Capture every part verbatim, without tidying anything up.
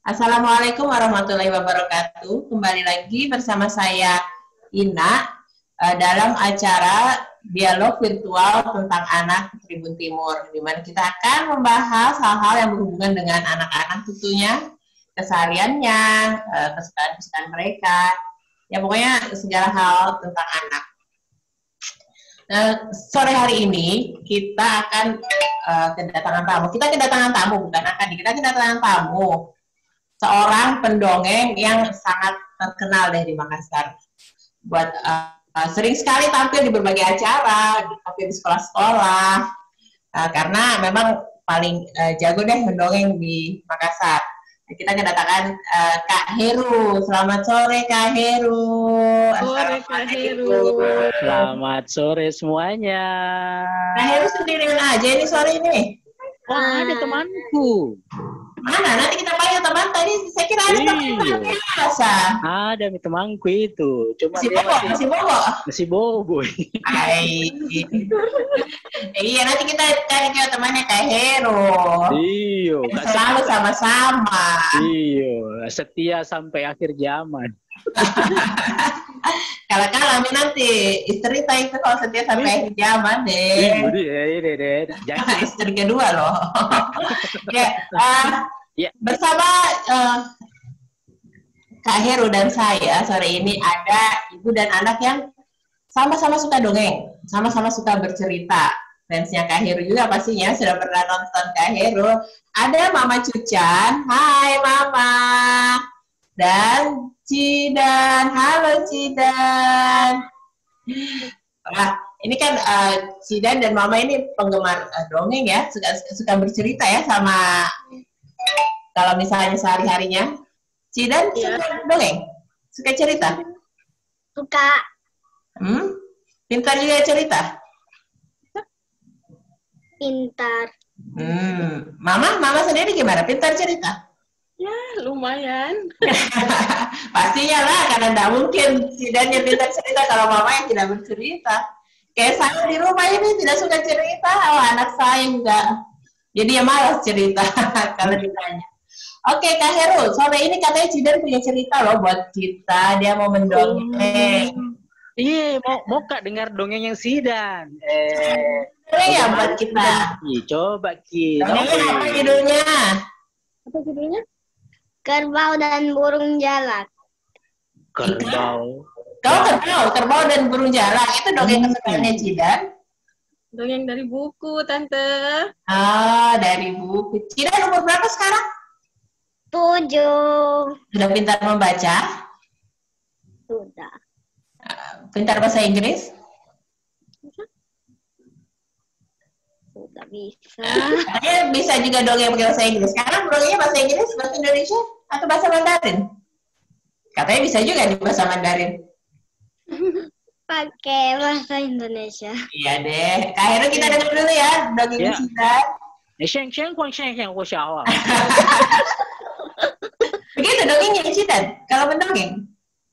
Assalamualaikum warahmatullahi wabarakatuh. Kembali lagi bersama saya Ina eh, dalam acara dialog virtual tentang anak Tribun Timur, di mana kita akan membahas hal-hal yang berhubungan dengan anak-anak tentunya, kesehariannya, eh, kesukaan-kesukaan mereka, ya pokoknya segala hal tentang anak. Nah, sore hari ini kita akan uh, kedatangan tamu. Kita kedatangan tamu, bukan akan kita kedatangan tamu. Seorang pendongeng yang sangat terkenal deh di Makassar. Buat uh, uh, sering sekali tampil di berbagai acara, tampil di sekolah-sekolah. Uh, karena memang paling uh, jago deh mendongeng di Makassar. Kita kedatangan uh, Kak Heru. Selamat sore Kak Heru. Sore Kak Heru. Selamat sore semuanya. Kak Heru sendirian aja ini sore ini. Wah, ada temanku. Mana? Nanti kita panggil teman tadi. Saya kira ada teman biasa. Ada nih temanku itu. Cuma masih dia bobo, masih, masih bobo. Masih bobo. Hai. Iya, nanti kita cari juga temannya Kak Heru. Iyo. Selalu sama-sama. Iyo. Setia sampai akhir zaman. Kalau kami nanti istri saya itu kalau setia sampai akhir zaman deh. Iya, deh. Jangan istri kedua loh. Ya, uh, ya. Bersama uh, Kak Heru dan saya sore ini ada ibu dan anak yang sama-sama suka dongeng, sama-sama suka bercerita. Fansnya Kak Heru juga pastinya sudah pernah nonton Kak Heru. Ada Mama Cucan, hai Mama. Dan Cidan, halo Cidan. Nah, ini kan uh, Cidan dan Mama ini penggemar uh, dongeng ya, suka suka bercerita ya sama kalau misalnya sehari-harinya. Cidan ya. Suka dongeng, suka cerita. Suka. Hmm? Pintar juga cerita. Pintar. Hmm. Mama, Mama sendiri gimana? Pintar cerita? Ya, lumayan. Pastinya lah, karena tidak mungkin Cidan yang pintar cerita kalau Mama yang tidak bercerita. Kayak saya di rumah ini tidak suka cerita, oh anak saya enggak. Jadi ya malas cerita kalau ditanya. Oke Kak Heru, sore ini katanya Cidan punya cerita loh buat kita, dia mau mendongeng. Hmm. Iya, mau mau Kak dengar dongeng yang Cidan. Eh, ya buat kita. Iya, coba kita. Dongengnya apa judulnya? Apa judulnya? Kerbau dan burung jalak. Kerbau. Kau kerbau, kerbau dan burung jalak. Itu dongeng Hmm. kesukaannya Cidan? Dongeng dari buku, Tante. Ah, dari buku. Cidan umur berapa sekarang? Tujuh. Sudah pintar membaca? Sudah. Pintar bahasa Inggris? Sudah bisa. Katanya bisa juga dongeng pakai bahasa Inggris. Sekarang dongengnya bahasa Inggris, bahasa Indonesia, atau bahasa Mandarin? Katanya bisa juga di bahasa Mandarin. Pakai bahasa Indonesia. Iya deh. Kak Heru kita dengar dulu ya dongeng Ya. Cidan. Sheng sheng huang sheng sheng huang xiao. Begitu dongengnya Cidan. Kalau mendongeng.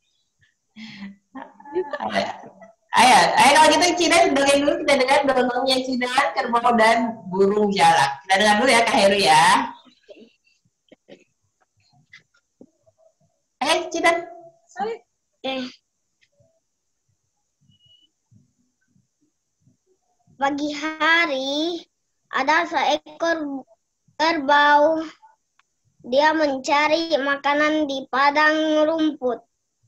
Ayo, ayo kalau gitu Cidan dongeng dulu, kita dengar dongengnya Cidan, kerbau dan burung jalak. Kita dengar dulu ya Kak Heru ya. Eh Cidan. Eh. Pagi hari ada seekor kerbau. Dia mencari makanan di padang rumput.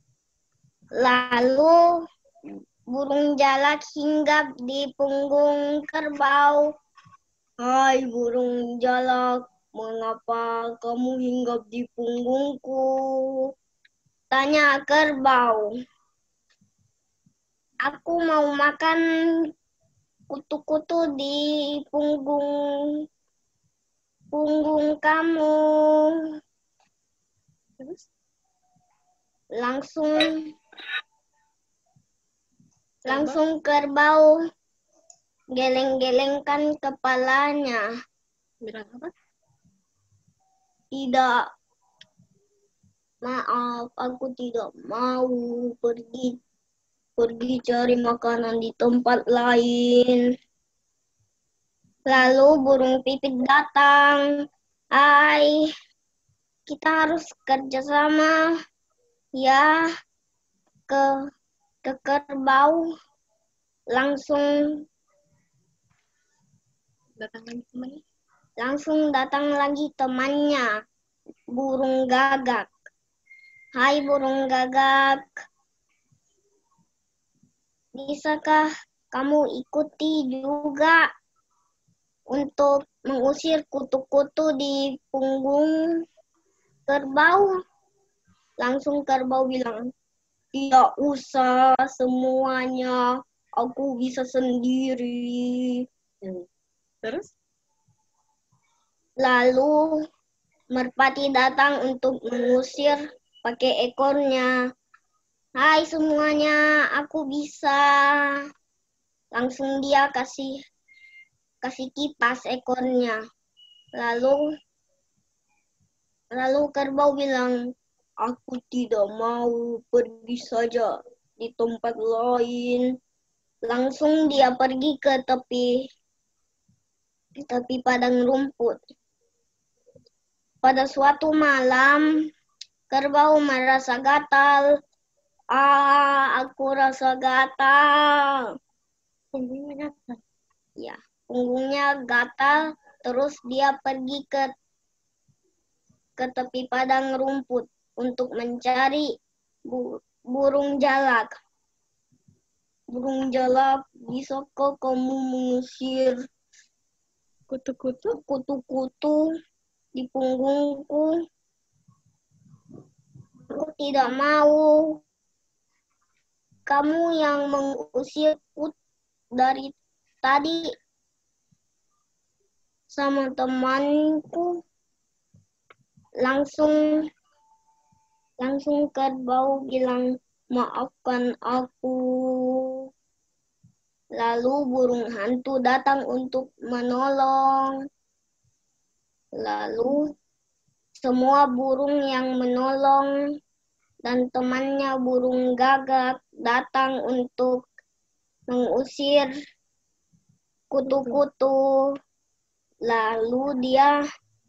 Lalu burung jalak hinggap di punggung kerbau. Hai burung jalak, mengapa kamu hinggap di punggungku? Tanya kerbau. Aku mau makan kutu-kutu di punggung punggung kamu. Terus langsung langsung kerbau geleng-gelengkan kepalanya. Bilang apa? Tidak. Maaf, aku tidak mau pergi pergi cari makanan di tempat lain. Lalu burung pipit datang. Hai, kita harus kerjasama ya ke ke kerbau langsung Datang lagi temannya. langsung datang lagi temannya burung gagak. Hai burung gagak, bisakah kamu ikuti juga untuk mengusir kutu-kutu di punggung kerbau? Langsung kerbau bilang, tidak usah semuanya, aku bisa sendiri. Terus? Lalu merpati datang untuk mengusir pakai ekornya. Hai semuanya, aku bisa. Langsung dia kasih kasih kipas ekornya. Lalu lalu kerbau bilang, aku tidak mau, pergi saja di tempat lain. Langsung dia pergi ke tepi ke tepi padang rumput. Pada suatu malam, kerbau merasa gatal. Ah, aku rasa gatal. Punggungnya gatal. Ya, punggungnya gatal. Terus dia pergi ke ke tepi padang rumput untuk mencari bu, burung jalak. Burung jalak, bisakah kamu mengusir Kutu-kutu? kutu-kutu di punggungku? Aku tidak mau. Kamu yang mengusirku dari tadi sama temanku. Langsung langsung kerbau bilang, maafkan aku. Lalu burung hantu datang untuk menolong. Lalu semua burung yang menolong dan temannya burung gagak datang untuk mengusir kutu-kutu. Lalu dia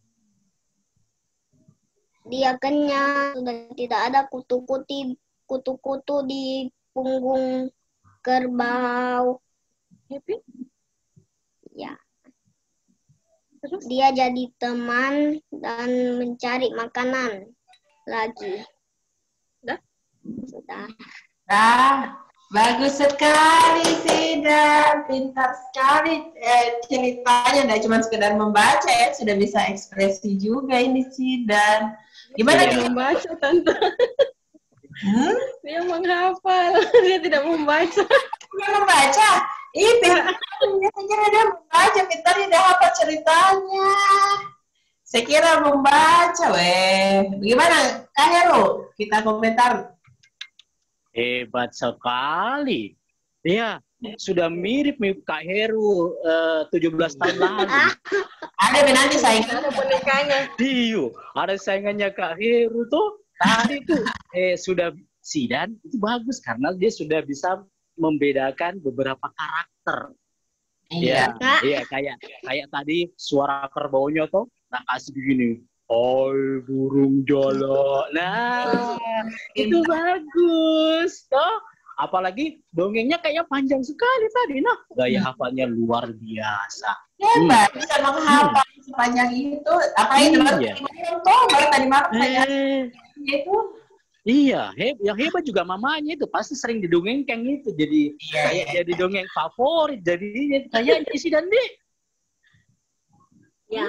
dia kenyang, sudah tidak ada kutu-kutu kutu-kutu di punggung kerbau. Happy? Ya. Terus? Dia jadi teman dan mencari makanan lagi. Sudah? Sudah. Nah, bagus sekali Sidan, pintar sekali eh, ceritanya, tidak cuma sekedar membaca ya, sudah bisa ekspresi juga ini Sidan. Gimana? Dia membaca, Tante. Hmm? Dia menghafal, dia tidak membaca. Dia membaca? Ih, pintar. Saya kira dia membaca, pintar dia hafal ceritanya. Saya kira membaca, weh. Gimana, Kak Heru? Kita komentar. Hebat sekali. Dia sudah mirip-mirip Kak Heru uh, tujuh belas tahun lalu. Ada nanti saingan. Ada bonekanya. Iyo, ada saingannya Kak Heru tuh. Tadi tuh eh, sudah Sidan itu bagus karena dia sudah bisa membedakan beberapa karakter. Iya. Ya, iya kayak kayak tadi suara kerbaunya tuh, nah kasih begini. Oi burung jolo. Nah, itu bagus toh. Apalagi dongengnya kayaknya panjang sekali tadi. Nah, gaya hafalnya luar biasa. Hebat, hmm. bisa menghafal hmm. sepanjang itu. Apalagi teman iya. Toh baru tadi malam saya Eh, itu. Iya, heb yang hebat juga mamanya itu pasti sering didongengkan itu. Jadi iya, kayak iya. jadi dongeng favorit. Jadi kayaknya si Dandi. Ya.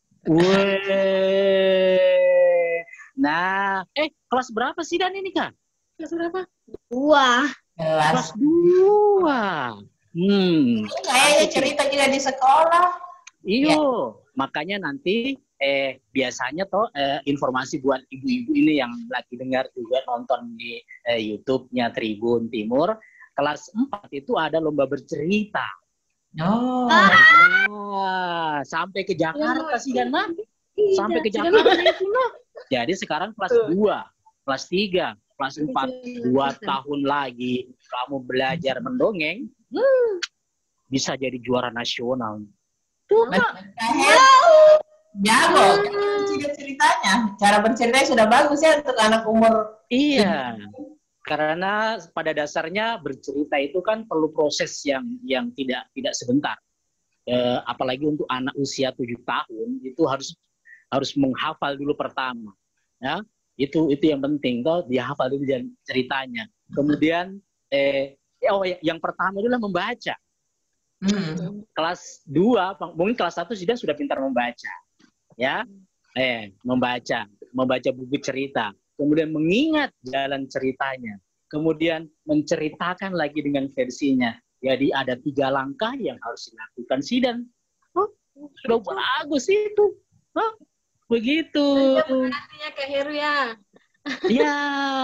Weh. Nah, eh kelas berapa sih Dan ini Kak? Kelas berapa? Dua. Kelas Kelas dua. Hmm. Kayaknya cerita kita di sekolah. Iyo, Ya. makanya nanti eh biasanya toh eh, informasi buat ibu-ibu ini yang lagi dengar juga nonton di eh, YouTube-nya Tribun Timur, kelas empat itu ada lomba bercerita. Oh. Ah, sampai ke Jakarta sih Dan, nah. Sampai ke Jakarta itu loh. Jadi sekarang kelas dua, kelas tiga, kelas empat, dua tahun lagi kamu belajar mendongeng, hmm, bisa jadi juara nasional. Tuh, Kak. Jago, kan ceritanya. Cara bercerita sudah bagus ya untuk anak umur. Iya. Karena pada dasarnya bercerita itu kan perlu proses yang yang tidak tidak sebentar. Eh, apalagi untuk anak usia tujuh tahun itu harus harus menghafal dulu pertama. Ya, itu itu yang penting toh, dia hafal dulu ceritanya. Kemudian eh oh yang pertama adalah membaca. Hmm. Kelas dua, mungkin kelas satu sudah sudah pintar membaca. Ya, eh membaca, membaca buku cerita, kemudian mengingat jalan ceritanya, kemudian menceritakan lagi dengan versinya. Jadi ada tiga langkah yang harus dilakukan Sidan. Oh, sudah bagus itu. Oh, begitu. Artinya Kak Heru ya. Iya.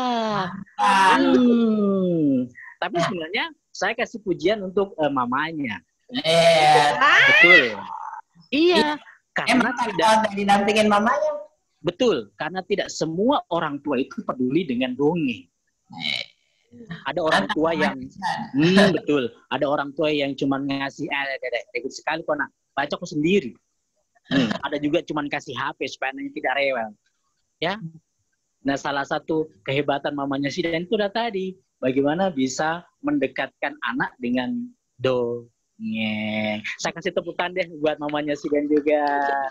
Hmm. Tapi sebenarnya saya kasih pujian untuk uh, mamanya. Eh, betul. Iya. Karena emang tidak didampingin mamanya. Betul, karena tidak semua orang tua itu peduli dengan dongeng. Ada orang tua yang hmm, betul, ada orang tua yang cuma ngasih eh dek sekali kok nak, baca kok sendiri. Hmm, ada juga cuma kasih H P supaya anaknya tidak rewel. Ya. Nah, salah satu kehebatan mamanya Sidan itu udah tadi, bagaimana bisa mendekatkan anak dengan dongeng. Yeah. Saya kasih tepukan deh buat mamanya Sidan juga.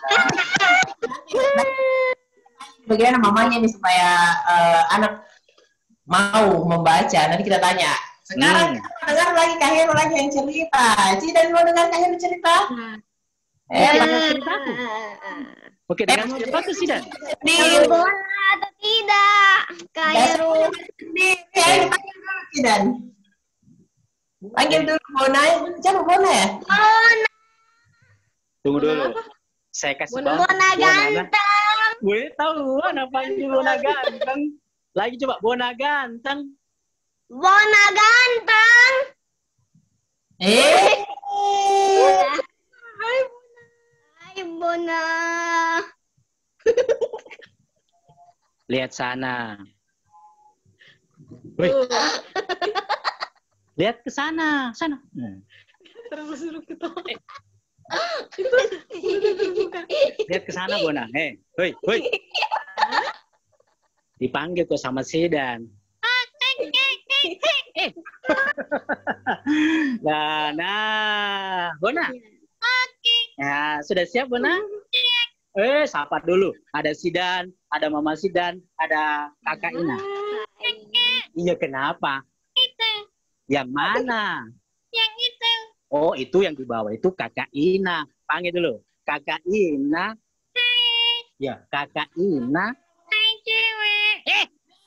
Bagaimana mamanya nih supaya uh, anak mau membaca? Nanti kita tanya. Sekarang hmm. kita dengar lagi Kak Heru lagi yang cerita. Sidan mau dengar Kak Heru cerita? Eh, dengar ceritaku. Oke, dengar eh, cerita tuh Sidan. Boleh atau tidak, Kak Heru? Panggil dulu Sidan. Panggil dulu Bona. Coba Bona ya? Bona. Tunggu dulu. Saya kasih Bona, Bona ganteng. Gue tahu anak panggil Bona ganteng. Lagi coba Bona ganteng. Bona ganteng. Eh. Hai Bona. Hai Bona. Lihat sana. Wih. Lihat ke sana, sana. Terus suruh kita. Eh. Lihat ke sana, Bona. Eh, hoi, hoi. Dipanggil kok sama Sidan. Eh. Nah, nah, Bona. Oke. Ya, sudah siap, Bona? Eh, sapa dulu. Ada Sidan, ada Mama Sidan, ada Kakak Ina. Iya, kenapa? Yang mana? Yang itu. Oh, itu yang di bawah itu Kakak Ina. Panggil dulu. Kakak Ina. Hai. Ya, Kakak Ina. Hai cewek. Eh.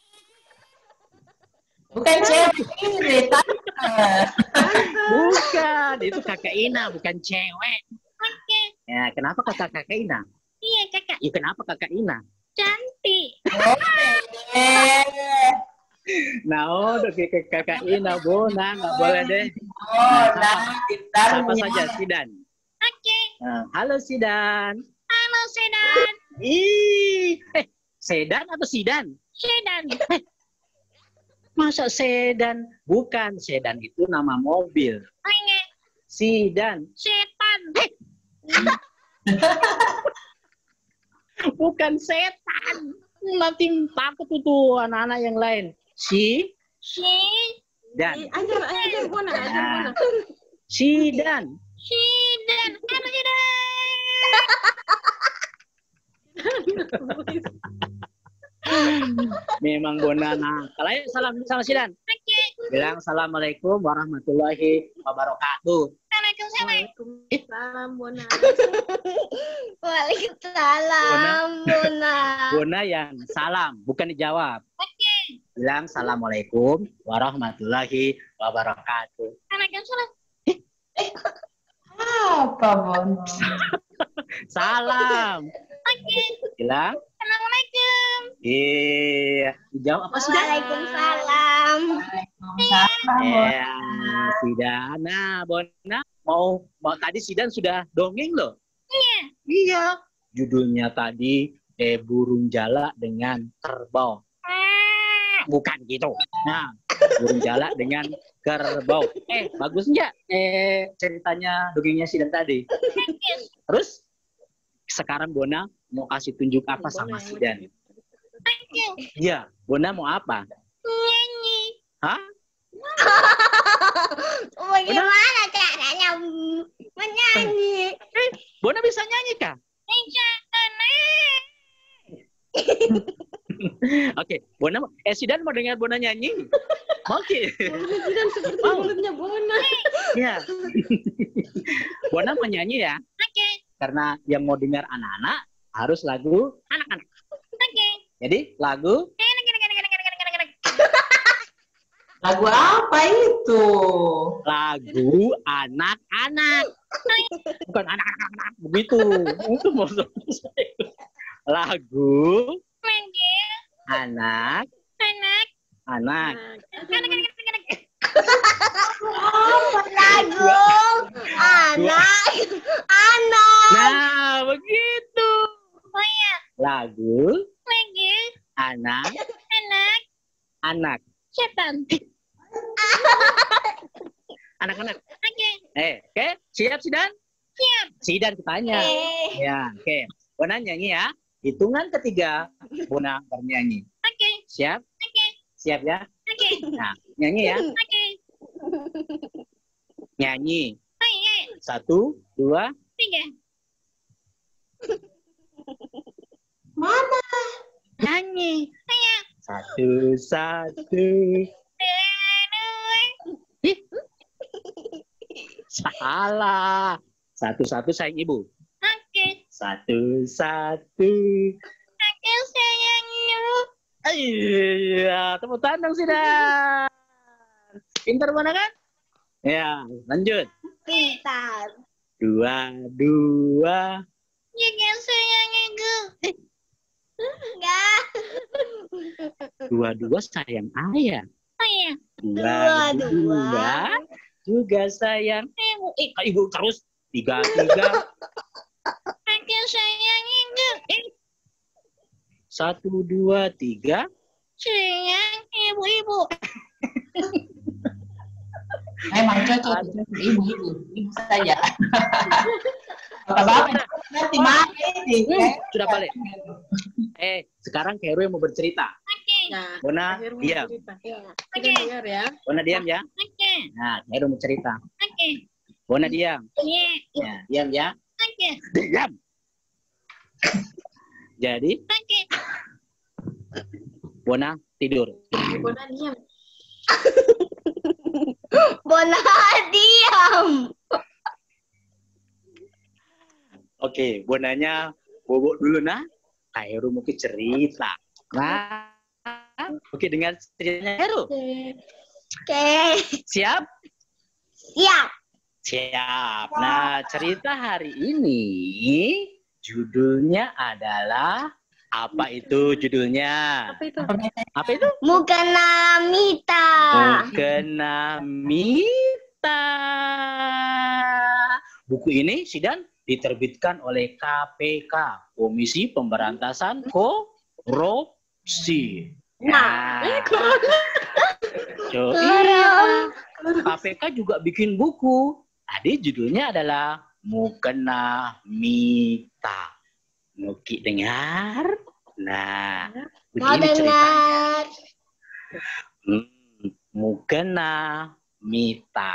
Bukan cewek ini, tante. Bukan, itu Kakak Ina, bukan cewek. Oke. Ya, kenapa kata Kakak Ina? Iya, Kakak. Ya, kenapa Kakak Ina? Cantik. Eh. Nah, oh, ke Kakak Ina, Bona, nggak boleh deh. Oh, nah, kita siapa saja, Sidan. Oke. Nah, halo Sidan. Halo Sidan. Ih, eh, Sedan atau Sidan? Sidan. Eh, masa Sedan? Bukan, Sedan itu nama mobil. Oke. Sidan. Setan. Eh. Bukan setan. Nanti takut itu anak-anak yang lain. Si, si, dan. Ajar, ajar Bona, ajar Bona. Si dan. Si dan, halo Sidan. Memang Bona nakal. Ayo salam sama Sidan. Oke. Bilang assalamualaikum warahmatullahi wabarakatuh. Waalaikumsalam Bona. Waalaikumsalam Bona. Bona yang salam, bukan dijawab. Oke. Bilang assalamualaikum warahmatullahi wabarakatuh. Waalaikumsalam. Eh, eh. Apa Bona? Salam. Oke. Bilang assalamualaikum. Iya, dijawab apa sih? Waalaikumsalam. Waalaikumsalam. Ya, Sidan. Nah, Bona mau mau tadi Sidan sudah dongeng loh. Iya. Iya. Judulnya tadi eh burung jala dengan kerbau. Bukan gitu. Nah, burung jala dengan kerbau. Eh, bagus nggak? Eh, ceritanya dongengnya Sidan tadi. Terus sekarang Bona mau kasih tunjuk apa sama Bona yang Sidan? lucu. Iya, Bona mau apa? Nyanyi. Hah? Bagaimana caranya menyanyi? Bona bisa nyanyi kah? Bisa Oke, Bona mau- eh Sidan mau dengar Bona nyanyi? Oke. mulutnya Sidan seperti Mau. mulutnya Bona. Ya. Bona mau nyanyi ya? Oke. Karena yang mau dengar anak-anak harus lagu anak-anak. Oke. Jadi lagu Lagu apa itu? lagu anak-anak. Bukan anak-anak begitu. Itu maksud saya. Lagu Manggil anak anak. anak. Lagu anak anak. Nah, begitu. Oh iya. Lagu Manggil anak anak. anak. Setan. Anak-anak. Oke. Eh, oke, siap Sidan? Siap. Sidan tanya. Eh, Ya, oke. Bona nyanyi ya. Hitungan ketiga, Bona bernyanyi. Oke. Siap? Oke. Siap ya? Oke. Nah, nyanyi ya. Oke. Nyanyi. Oh iya. Satu, dua. Tiga. Mana? Nyanyi. Ayo. Satu, satu. Dua, dua. Ih. Salah. Satu-satu sayang ibu. Oke. Satu, satu. Aku sayang ibu. Iya, tepuk tangan dong Sidan. Pintar mana kan? Ya, lanjut. pintar. Dua, dua. Juga sayang ibu. Enggak. Dua-dua sayang ayah. Oh iya. Dua, Dua, dua. dua. Juga sayang ibu. Eh, kak ibu terus. Tiga, tiga. Aku sayang ibu. Eh, Satu, dua, tiga. sayang ibu-ibu. Emang cocok ibu-ibu. Ibu saja. Bapak-bapak nanti mati sih. Hmm, sudah balik. Eh, sekarang Kak Heru yang mau bercerita. Oke. Nah, Bona, akhirnya diam. cerita. Oke. Kita dengar ya. Bona diam ya. Oke. Nah, Kak Heru mau cerita. Oke. Bona diam. Iya. Ya, diam ya. Oke. Diam. Jadi, Oke. Bona tidur. Bona diam. Bona diam. Oke, Bonanya bobok dulu nah. Kak Heru mungkin cerita. Nah, oke dengan ceritanya Heru. Oke. Siap? Siap. Siap. Nah, cerita hari ini judulnya adalah apa itu judulnya? Apa itu? Apa itu? Mukena Mita. Mukena Mita. Buku ini Sidan diterbitkan oleh K P K, Komisi Pemberantasan Korupsi. Nah, so, iya. K P K juga bikin buku. Tadi judulnya adalah Mukena Mita. Nuki dengar? Nah, Mau begini ceritanya. dengar. Hmm, Mukena Mita.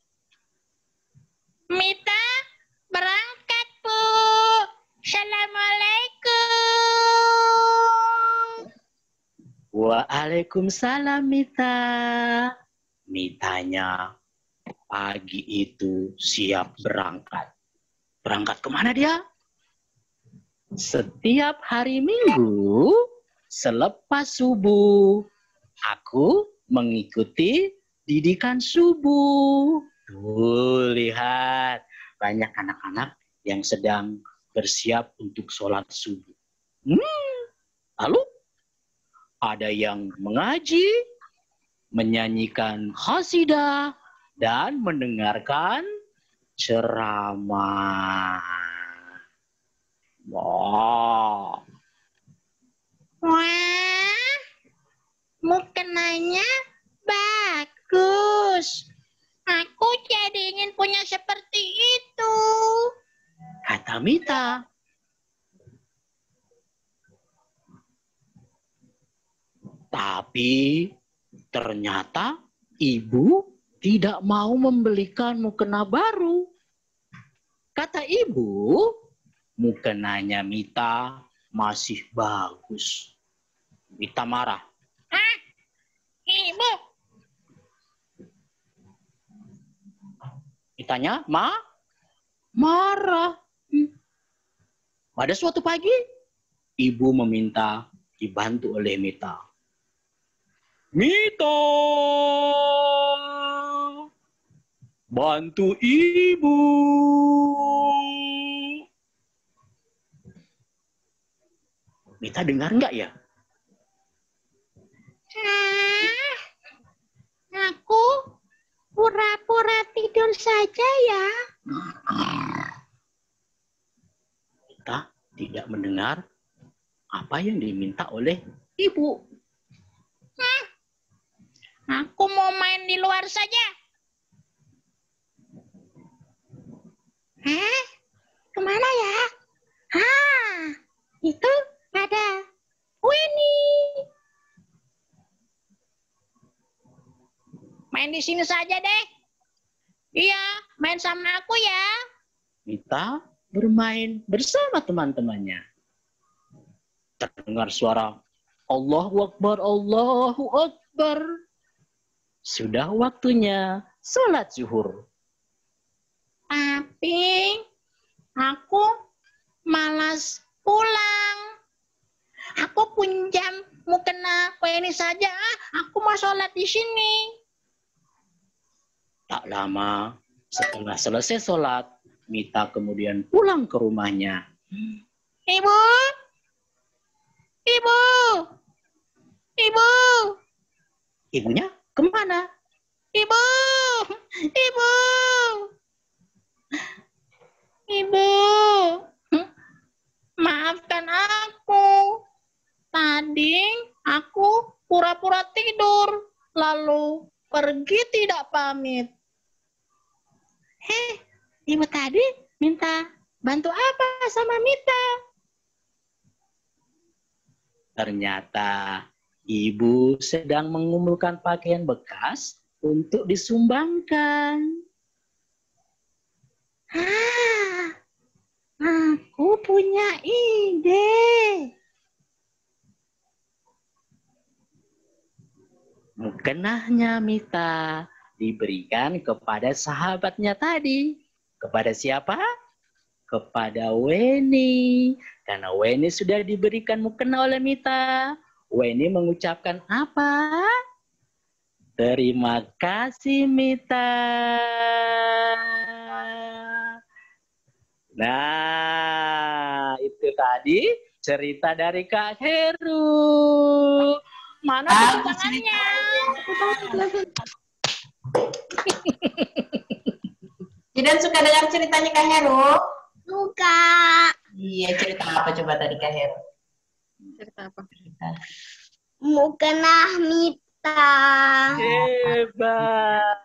Mita, berangkat, Bu. Assalamualaikum. Waalaikumsalam Mita. Mitanya pagi itu siap berangkat. Berangkat kemana dia? Setiap hari Minggu selepas subuh aku mengikuti didikan subuh. Tuh lihat banyak anak-anak yang sedang bersiap untuk sholat subuh. Hmm, lalu ada yang mengaji, menyanyikan khasidah, dan mendengarkan ceramah. Wah, Wah, mukenanya bagus. Aku jadi ingin punya seperti itu. kata Mita. Tapi ternyata ibu tidak mau membelikan mukena baru. Kata ibu, mukenanya Mita masih bagus. Mita marah. Ah, ibu. Mitanya ma marah. Hmm. Pada suatu pagi, ibu meminta dibantu oleh Mita. Mita, bantu ibu. Mita dengar nggak ya? Ah, aku pura-pura tidur saja ya. Mita tidak mendengar apa yang diminta oleh ibu. Hmm, aku mau main di luar saja. Hah? Kemana ya? Ah, itu ada Winnie. Main di sini saja deh. Iya, main sama aku ya. Mita bermain bersama teman-temannya. Terdengar suara Allahu Akbar, Allahu Akbar. Sudah waktunya sholat zuhur. Tapi aku malas pulang. Aku pinjam mukena Winnie saja. Aku mau sholat di sini. Tak lama setelah selesai sholat, Mita kemudian pulang ke rumahnya. Ibu, ibu, ibu, Ibunya kemana? ibu, ibu, ibu. Hm, maafkan aku. Tadi aku pura-pura tidur, lalu pergi tidak pamit. Heh, ibu tadi minta bantu apa sama Mita? Ternyata ibu sedang mengumpulkan pakaian bekas untuk disumbangkan. Ah, aku punya ide. Mukenahnya Mita diberikan kepada sahabatnya tadi. Kepada siapa? Kepada Winnie. Karena Winnie sudah diberikan mukena oleh Mita. Winnie mengucapkan apa? Terima kasih Mita. Nah, itu tadi cerita dari Kak Heru. Mana tepuk tangannya? Tidak suka dengar ceritanya Kak Heru? Suka. Iya, cerita apa coba tadi Kak Heru? Cerita apa? Cerita. Mukenah Mita. Hebat.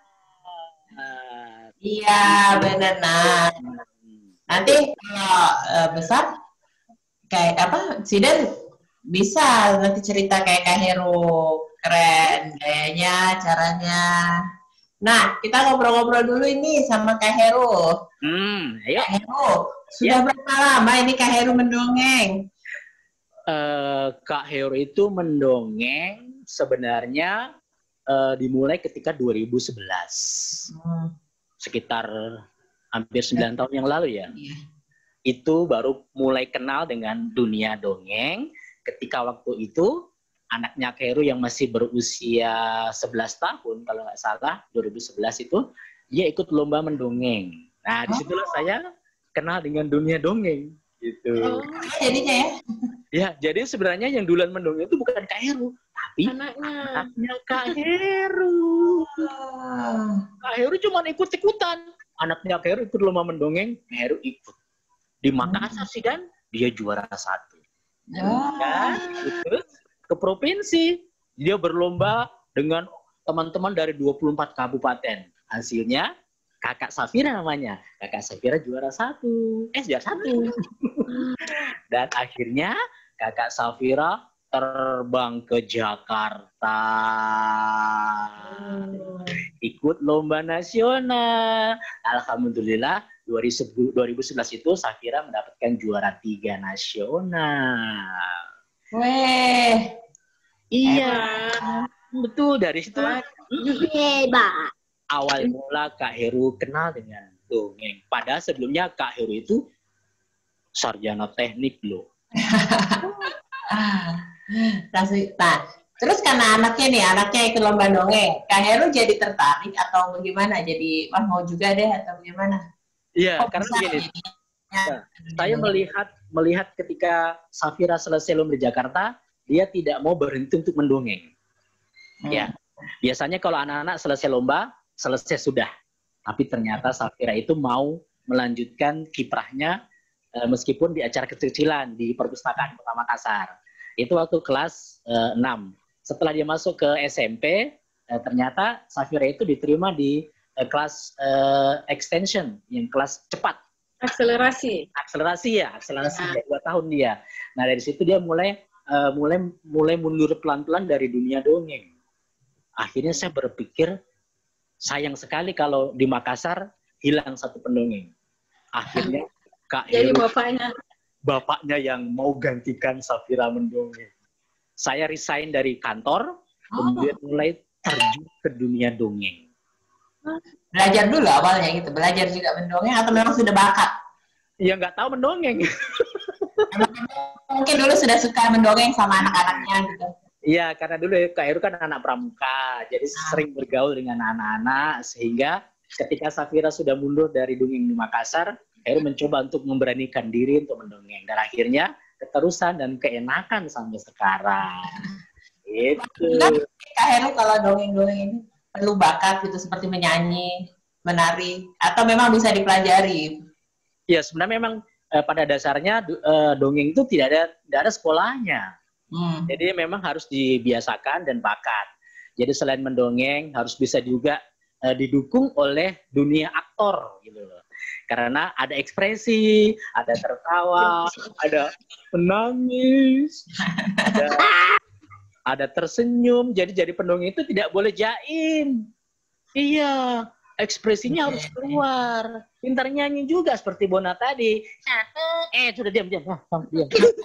Iya, benar. Nah, nanti kalau uh, besar kayak apa? Sidan bisa nanti cerita kayak Kak Heru. Keren gayanya, caranya. Nah, kita ngobrol-ngobrol dulu ini sama Kak Heru. Hmm, ayo. Kak Heru, sudah Ya. berapa lama ini Kak Heru mendongeng? Uh, Kak Heru itu mendongeng sebenarnya uh, dimulai ketika dua ribu sebelas. Hmm. Sekitar hampir sembilan tahun yang lalu ya. Iya. Itu baru mulai kenal dengan dunia dongeng ketika waktu itu anaknya Kak Heru yang masih berusia sebelas tahun kalau nggak salah, dua ribu sebelas itu dia ikut lomba mendongeng. Nah, disitulah Oh. saya kenal dengan dunia dongeng gitu. Oh, Jadinya ya? Ya, jadi sebenarnya yang duluan mendongeng itu bukan Kak Heru, tapi anaknya. anaknya Kak Heru. Oh. Kak Heru cuma ikut-ikutan. Anaknya Kak Heru ikut lomba mendongeng, Kak Heru ikut. Di Makassar sih dan dia juara satu. Oh. Dan terus ke provinsi, dia berlomba dengan teman-teman dari dua puluh empat kabupaten. Hasilnya Kakak Safira namanya. Kakak Safira juara satu. Eh, juara satu. Dan akhirnya Kakak Safira terbang ke Jakarta, ikut lomba nasional. Alhamdulillah dua ribu sebelas itu Safira mendapatkan juara tiga nasional. Weh. Iya, betul dari situ. Hebat. Awal mula Kak Heru kenal dengan dongeng. Padahal sebelumnya Kak Heru itu sarjana teknik loh. Nah, terus karena anaknya nih, anaknya ikut lomba dongeng, Kak Heru jadi tertarik atau bagaimana? Jadi, wah mau juga deh atau bagaimana? Iya, Kok karena bisa begini, jadinya? saya melihat melihat ketika Safira selesai lomba di Jakarta, dia tidak mau berhenti untuk mendongeng. Hmm. Ya, biasanya kalau anak-anak selesai lomba, selesai sudah. Tapi ternyata Safira itu mau melanjutkan kiprahnya eh, meskipun di acara kecil-kecilan di perpustakaan Kota Makassar. Itu waktu kelas eh, enam. Setelah dia masuk ke S M P, eh, ternyata Safira itu diterima di eh, kelas eh, extension, yang kelas cepat. Akselerasi. Akselerasi ya, akselerasi ya, dua tahun dia. Nah dari situ dia mulai uh, mulai mulai mundur pelan-pelan dari dunia dongeng. Akhirnya saya berpikir sayang sekali kalau di Makassar hilang satu pendongeng. Akhirnya Kak Jadi Heru, bapaknya. bapaknya yang mau gantikan Safira mendongeng. Saya resign dari kantor, kemudian mulai terjun ke dunia dongeng. Belajar dulu awalnya gitu, belajar juga mendongeng atau memang sudah bakat? Ya nggak tahu mendongeng. Mungkin dulu sudah suka mendongeng sama anak-anaknya gitu. Iya, karena dulu Kak Heru kan anak pramuka, jadi sering bergaul dengan anak-anak, sehingga ketika Safira sudah mundur dari dongeng di Makassar, Heru mencoba untuk memberanikan diri untuk mendongeng. Dan akhirnya keterusan dan keenakan sampai sekarang. Itu. Kak Heru kalau dongeng-dongeng ini perlu bakat gitu, seperti menyanyi, menari, atau memang bisa dipelajari? Ya, sebenarnya memang eh, pada dasarnya eh, dongeng itu tidak ada tidak ada sekolahnya. Hmm. Jadi memang harus dibiasakan dan bakat. Jadi selain mendongeng harus bisa juga uh, didukung oleh dunia aktor gitu loh. Karena ada ekspresi, ada tertawa, ada menangis, ada, ada tersenyum. Jadi jadi pendongeng itu tidak boleh jaim. Iya, ekspresinya harus keluar. Pintar nyanyi juga seperti Bona tadi. Eh sudah diam diam. Oh, diam.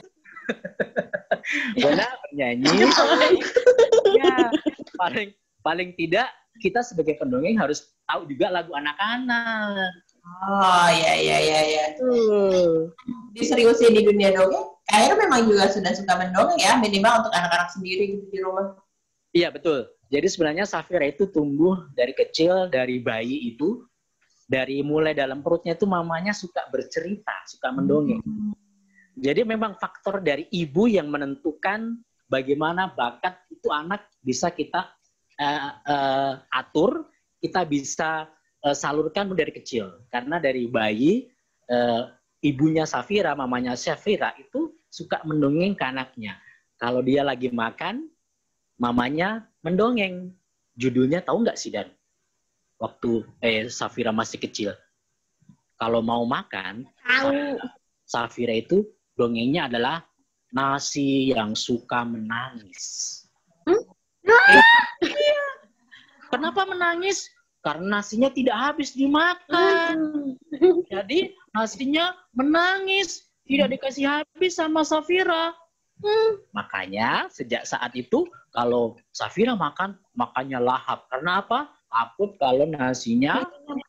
Bona bernyanyi. Ya, paling paling tidak kita sebagai pendongeng harus tahu juga lagu anak-anak. Oh ya ya ya ya. Uh. Diseriusin di dunia dongeng. Kayaknya memang juga sudah suka mendongeng ya, minimal untuk anak-anak sendiri gitu di rumah. Iya betul. Jadi sebenarnya Safira itu tumbuh dari kecil, dari bayi itu, dari mulai dalam perutnya itu mamanya suka bercerita, suka mendongeng. Hmm. Jadi memang faktor dari ibu yang menentukan bagaimana bakat itu anak bisa kita uh, uh, atur, kita bisa uh, salurkan dari kecil. Karena dari bayi, uh, ibunya Safira, mamanya Safira itu suka mendongeng ke anaknya. Kalau dia lagi makan, mamanya mendongeng. Judulnya tahu nggak sih Dan? Waktu eh, Safira masih kecil. Kalau mau makan, Tahu. Safira itu dongengnya adalah nasi yang suka menangis. Hmm? Iya. Kenapa menangis? Karena nasinya tidak habis dimakan. Jadi nasinya menangis, tidak dikasih habis sama Safira. Hmm. Makanya sejak saat itu kalau Safira makan, makannya lahap. Karena apa? Takut kalau nasinya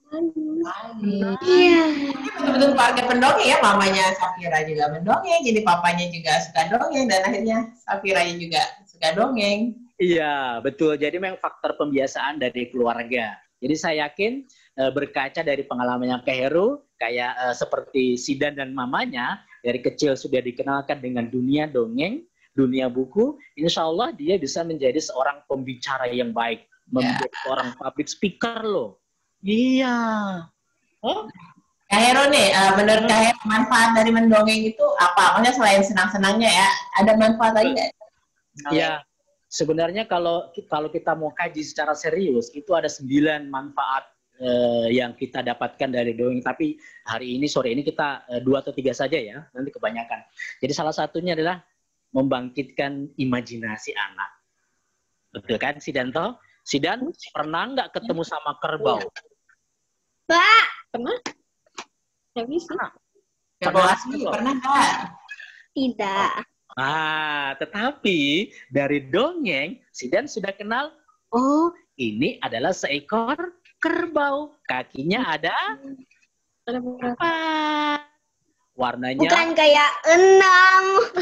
iya. Betul keluarga pendongeng ya, mamanya Safira juga mendongeng, jadi papanya juga suka dongeng, dan akhirnya Safira juga suka dongeng. Iya, betul. Jadi memang faktor pembiasaan dari keluarga. Jadi saya yakin berkaca dari pengalamannya Kak Heru, kayak uh, seperti Sidan dan mamanya, dari kecil sudah dikenalkan dengan dunia dongeng, dunia buku, insya Allah dia bisa menjadi seorang pembicara yang baik. Menjadi yeah. Orang public speaker loh. Iya. Oh? Kak Heru nih, uh, menurut Kak Heru manfaat dari mendongeng itu apa? Maksudnya selain senang-senangnya ya, ada manfaat lagi nggak? Iya. Sebenarnya kalau kalau kita mau kaji secara serius, itu ada sembilan manfaat uh, yang kita dapatkan dari dongeng. Tapi hari ini, sore ini kita uh, dua atau tiga saja ya, nanti kebanyakan. Jadi salah satunya adalah membangkitkan imajinasi anak. Betul kan, Sidanto? Sidan, pernah nggak ketemu sama kerbau? Pak, Pernah? Nggak bisa. Kerbau asli pernah nggak? tidak. Ah, tetapi dari dongeng, Sidan sudah kenal, oh ini adalah seekor kerbau. Kakinya ada Ada berapa? empat. Warnanya Bukan kayak enam.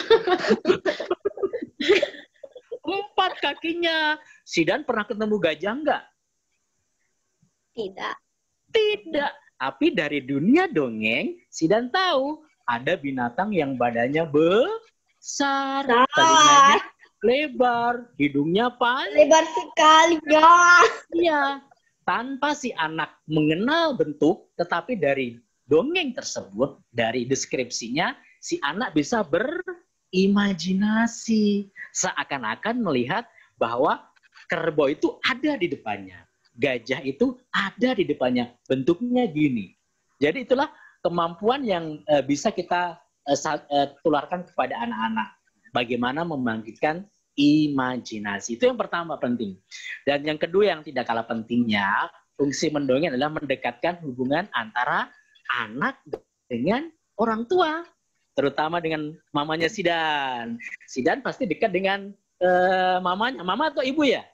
empat kakinya. Sidan pernah ketemu gajah nggak? Tidak. Tidak. Tapi dari dunia dongeng, Sidan tahu ada binatang yang badannya besar, Besar. telinganya lebar, hidungnya panjang. Lebar sekali, ya. Iya. Tanpa si anak mengenal bentuk, tetapi dari dongeng tersebut, dari deskripsinya, si anak bisa berimajinasi. Seakan-akan melihat bahwa kerbau itu ada di depannya. Gajah itu ada di depannya. Bentuknya gini. Jadi itulah kemampuan yang uh, bisa kita uh, uh, tularkan kepada anak-anak. Bagaimana membangkitkan imajinasi. Itu yang pertama penting. Dan yang kedua yang tidak kalah pentingnya, fungsi mendongeng adalah mendekatkan hubungan antara anak dengan orang tua. Terutama dengan mamanya Sidan. Sidan pasti dekat dengan uh, mamanya. Mama atau ibu ya?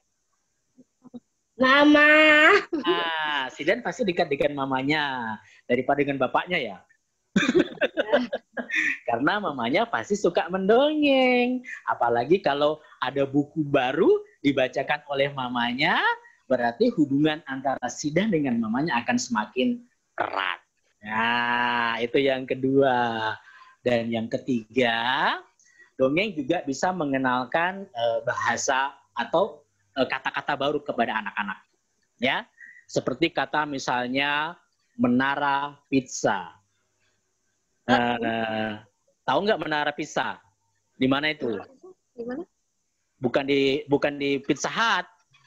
Mama. Ah, Sidan pasti dekat dengan mamanya daripada dengan bapaknya ya. Karena mamanya pasti suka mendongeng. Apalagi kalau ada buku baru dibacakan oleh mamanya, berarti hubungan antara Sidan dengan mamanya akan semakin erat. Nah, itu yang kedua. Dan yang ketiga, dongeng juga bisa mengenalkan uh, bahasa atau uh, kata-kata baru kepada anak-anak. Ya, seperti kata misalnya menara pizza. Uh, tahu nggak menara pizza? Di mana itu? Di mana? Bukan di bukan di Pizza Hut.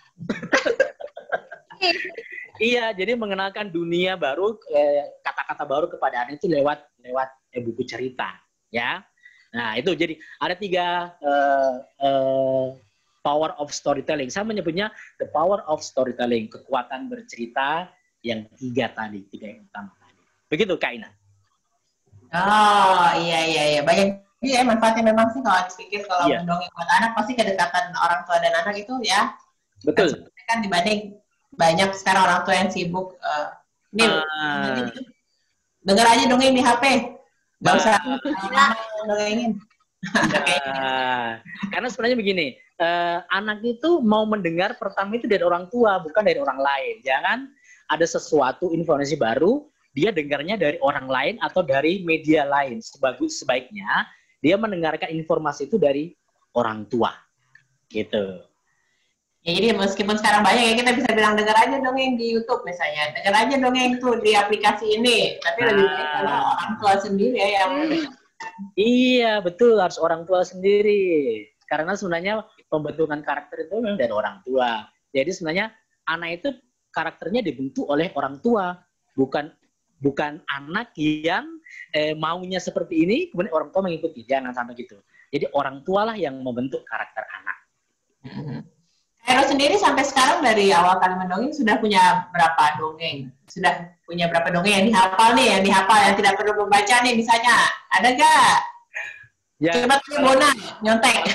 Iya, jadi mengenalkan dunia baru, eh, kata-kata baru kepada anak itu lewat lewat eh, buku cerita, ya. Nah itu jadi ada tiga uh, uh, power of storytelling. Saya menyebutnya the power of storytelling, kekuatan bercerita yang tiga tadi, tiga yang utama tadi. Begitu Kak Ina. Oh iya iya iya banyak ya manfaatnya memang sih kalau dipikir kalau Iya. mendongeng buat anak pasti kedekatan orang tua dan anak itu ya Betul. kan dibanding banyak sekarang orang tua yang sibuk uh, nih Ah. denger aja dongeng di H P nggak usah Ah. dongengin. Nah, karena sebenarnya begini, eh, anak itu mau mendengar pertama itu dari orang tua, bukan dari orang lain. Jangan ada sesuatu informasi baru, dia dengarnya dari orang lain atau dari media lain. Sebagus sebaiknya dia mendengarkan informasi itu dari orang tua, gitu. Ya jadi meskipun sekarang banyak ya kita bisa bilang denger aja dongeng di YouTube misalnya, denger aja dongeng tuh di aplikasi ini. Tapi lebih baik kalau orang tua sendiri ya yang Iya, betul, harus orang tua sendiri. Karena sebenarnya pembentukan karakter itu memang dari orang tua. Jadi sebenarnya anak itu karakternya dibentuk oleh orang tua, bukan bukan anak yang eh, maunya seperti ini, kemudian orang tua mengikuti. Jangan sampai gitu. Jadi orang tua lah yang membentuk karakter anak. Kairo sendiri sampai sekarang dari awal kali mendongeng sudah punya berapa dongeng? Sudah punya berapa dongeng yang dihafal nih, yang dihafal, yang tidak perlu membaca nih misalnya? Ada gak? Ya, Coba tuh Bona, nyontek.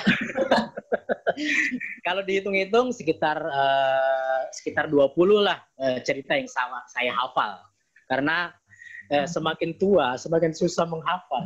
kalau dihitung-hitung sekitar uh, sekitar dua puluh lah uh, cerita yang sama saya hafal. Karena uh, semakin tua, semakin susah menghafal.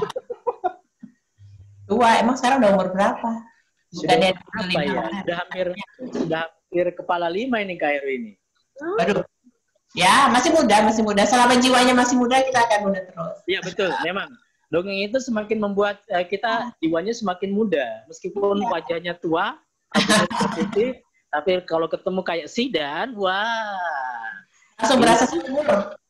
Tua, emang sekarang udah umur berapa? Sudah Bukannya apa ya? Sudah hampir sudah hampir kepala lima ini Kairo ini. Waduh. Ya, masih muda, masih muda. Selama jiwanya masih muda, kita akan muda terus. Iya betul, memang. Dongeng itu semakin membuat uh, kita jiwanya semakin muda. Meskipun wajahnya tua, rambutnya putih, tapi kalau ketemu kayak Sidan, wah. Langsung berasa umur.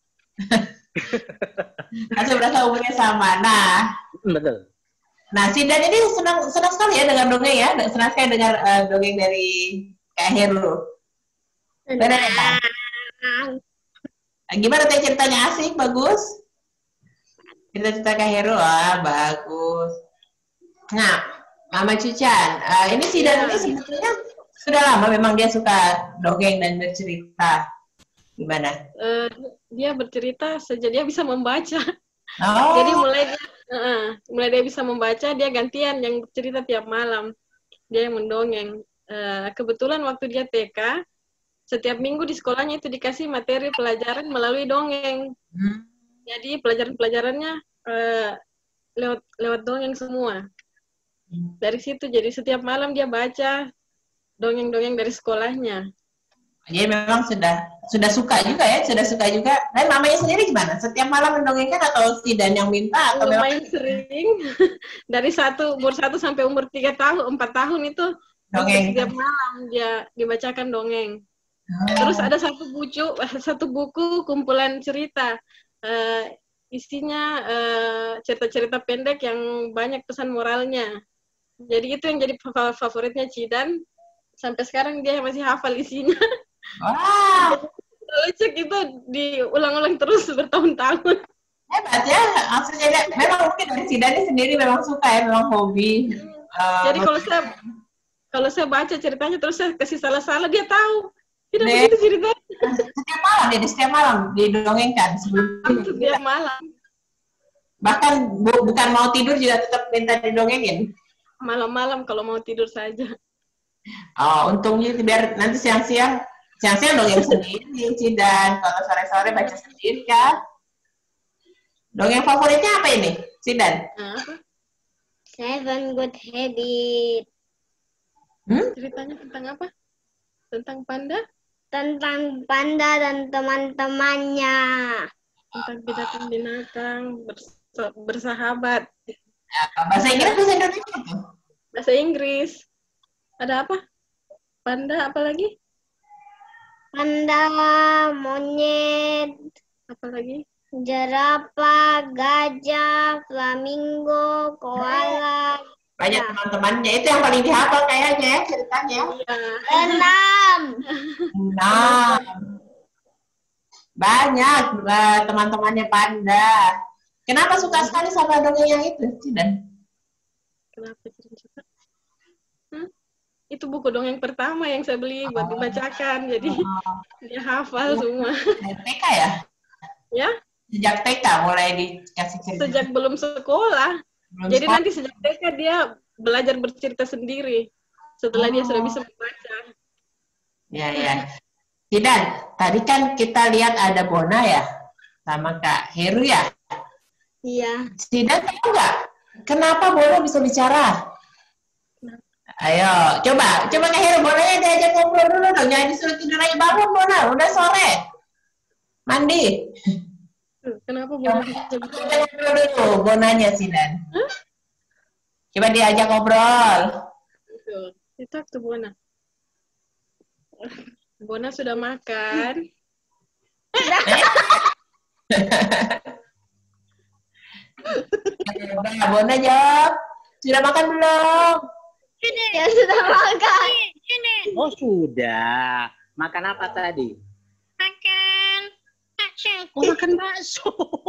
Langsung berasa umurnya sama. Nah, Betul. nah Sidan ini senang senang sekali ya dengar dongeng ya. Senang sekali dengar uh, dongeng dari Kak Heru. Benar ya, Kak? Gimana teh ceritanya, asik, bagus? Cerita-cerita Kak Heru, ah bagus. Nah, Mama Cucan. Uh, ini Sidan ini sebetulnya sudah lama memang dia suka dongeng dan bercerita. Gimana? Uh, dia bercerita sejak dia bisa membaca. Oh. Jadi mulai dia, uh, mulai dia bisa membaca, dia gantian yang bercerita tiap malam. Dia yang mendongeng. Uh, kebetulan waktu dia T K, setiap minggu di sekolahnya itu dikasih materi pelajaran melalui dongeng. Hmm. Jadi pelajaran-pelajarannya uh, lewat lewat dongeng semua. Dari situ, jadi setiap malam dia baca dongeng-dongeng dari sekolahnya. Jadi memang sudah sudah suka juga ya, sudah suka juga. Dan mamanya sendiri gimana? Setiap malam mendongengkan atau Sidan yang minta? Atau lumayan memang... sering. Dari satu umur satu sampai umur tiga tahun, empat tahun itu dongeng. Setiap malam dia dibacakan dongeng. Oh. Terus ada satu buku, satu buku kumpulan cerita. Uh, isinya uh, cerita-cerita pendek yang banyak pesan moralnya. Jadi itu yang jadi favoritnya Cidan. Sampai sekarang dia masih hafal isinya. Wah. Kalau cek itu diulang-ulang terus bertahun-tahun. Hebat ya. Maksudnya memang mungkin dari Cidan sendiri memang suka ya, memang hobi. Uh, jadi kalau saya kalau saya baca ceritanya terus saya kasih salah-salah, dia tahu. Tidak Dek, begitu ceritanya. Setiap malam, jadi setiap malam didongengkan sebelum tidur. Setiap malam. Bahkan bu, bukan mau tidur juga tetap minta didongengin. Malam-malam kalau mau tidur saja. Oh, untungnya biar nanti siang-siang, siang-siang dongeng sendiri, Cidan. Kalau sore-sore baca sendiri kan. Dongeng favoritnya apa ini, Cidan? Apa? Seven Good Habits. Hmm? Ceritanya tentang apa? Tentang panda? Tentang panda dan teman-temannya. Tentang binatang-binatang bersa- bersahabat. Bahasa Inggris, bahasa Indonesia itu? Bahasa Inggris. Ada apa? Panda, apa lagi? Panda, monyet. Apa lagi? Jerapah, gajah, flamingo, koala. Banyak teman-temannya. Itu yang paling dihafal kayaknya ya ceritanya. Iya. Enam. Enam. Banyak teman-temannya panda. Kenapa suka sekali sama dongeng yang itu, Cidan? Kenapa suka? Hmm? Itu buku dongeng pertama yang saya beli buat dibacakan, jadi oh. dia hafal oh. semua. Sejak T K ya? Ya? Sejak T K mulai dikasih cerita? Sejak belum sekolah. Belum jadi sekolah. Nanti sejak T K dia belajar bercerita sendiri. Setelah oh. dia sudah bisa membaca. Ya, ya. Cidan, tadi kan kita lihat ada Bona ya? Sama Kak Heru ya? Iya. Cidan tahu nggak? Kenapa Bona bisa bicara? Ayo, coba, coba Kak Heru, Bonanya diajak ngobrol dulu dong, jangan disuruh tidur aja, bangun Bona, udah sore. Mandi. Kenapa Bona bisa bicara? Ngobrol dulu, Bonanya Cidan. Huh? Coba diajak ngobrol. Itu tuh Bona. Bona sudah makan. Udah, Bona jawab. Sudah makan belum? Ini. Ya sudah makan. Ini. Oh sudah. Makan apa tadi? Makan bakso. Oh makan bakso.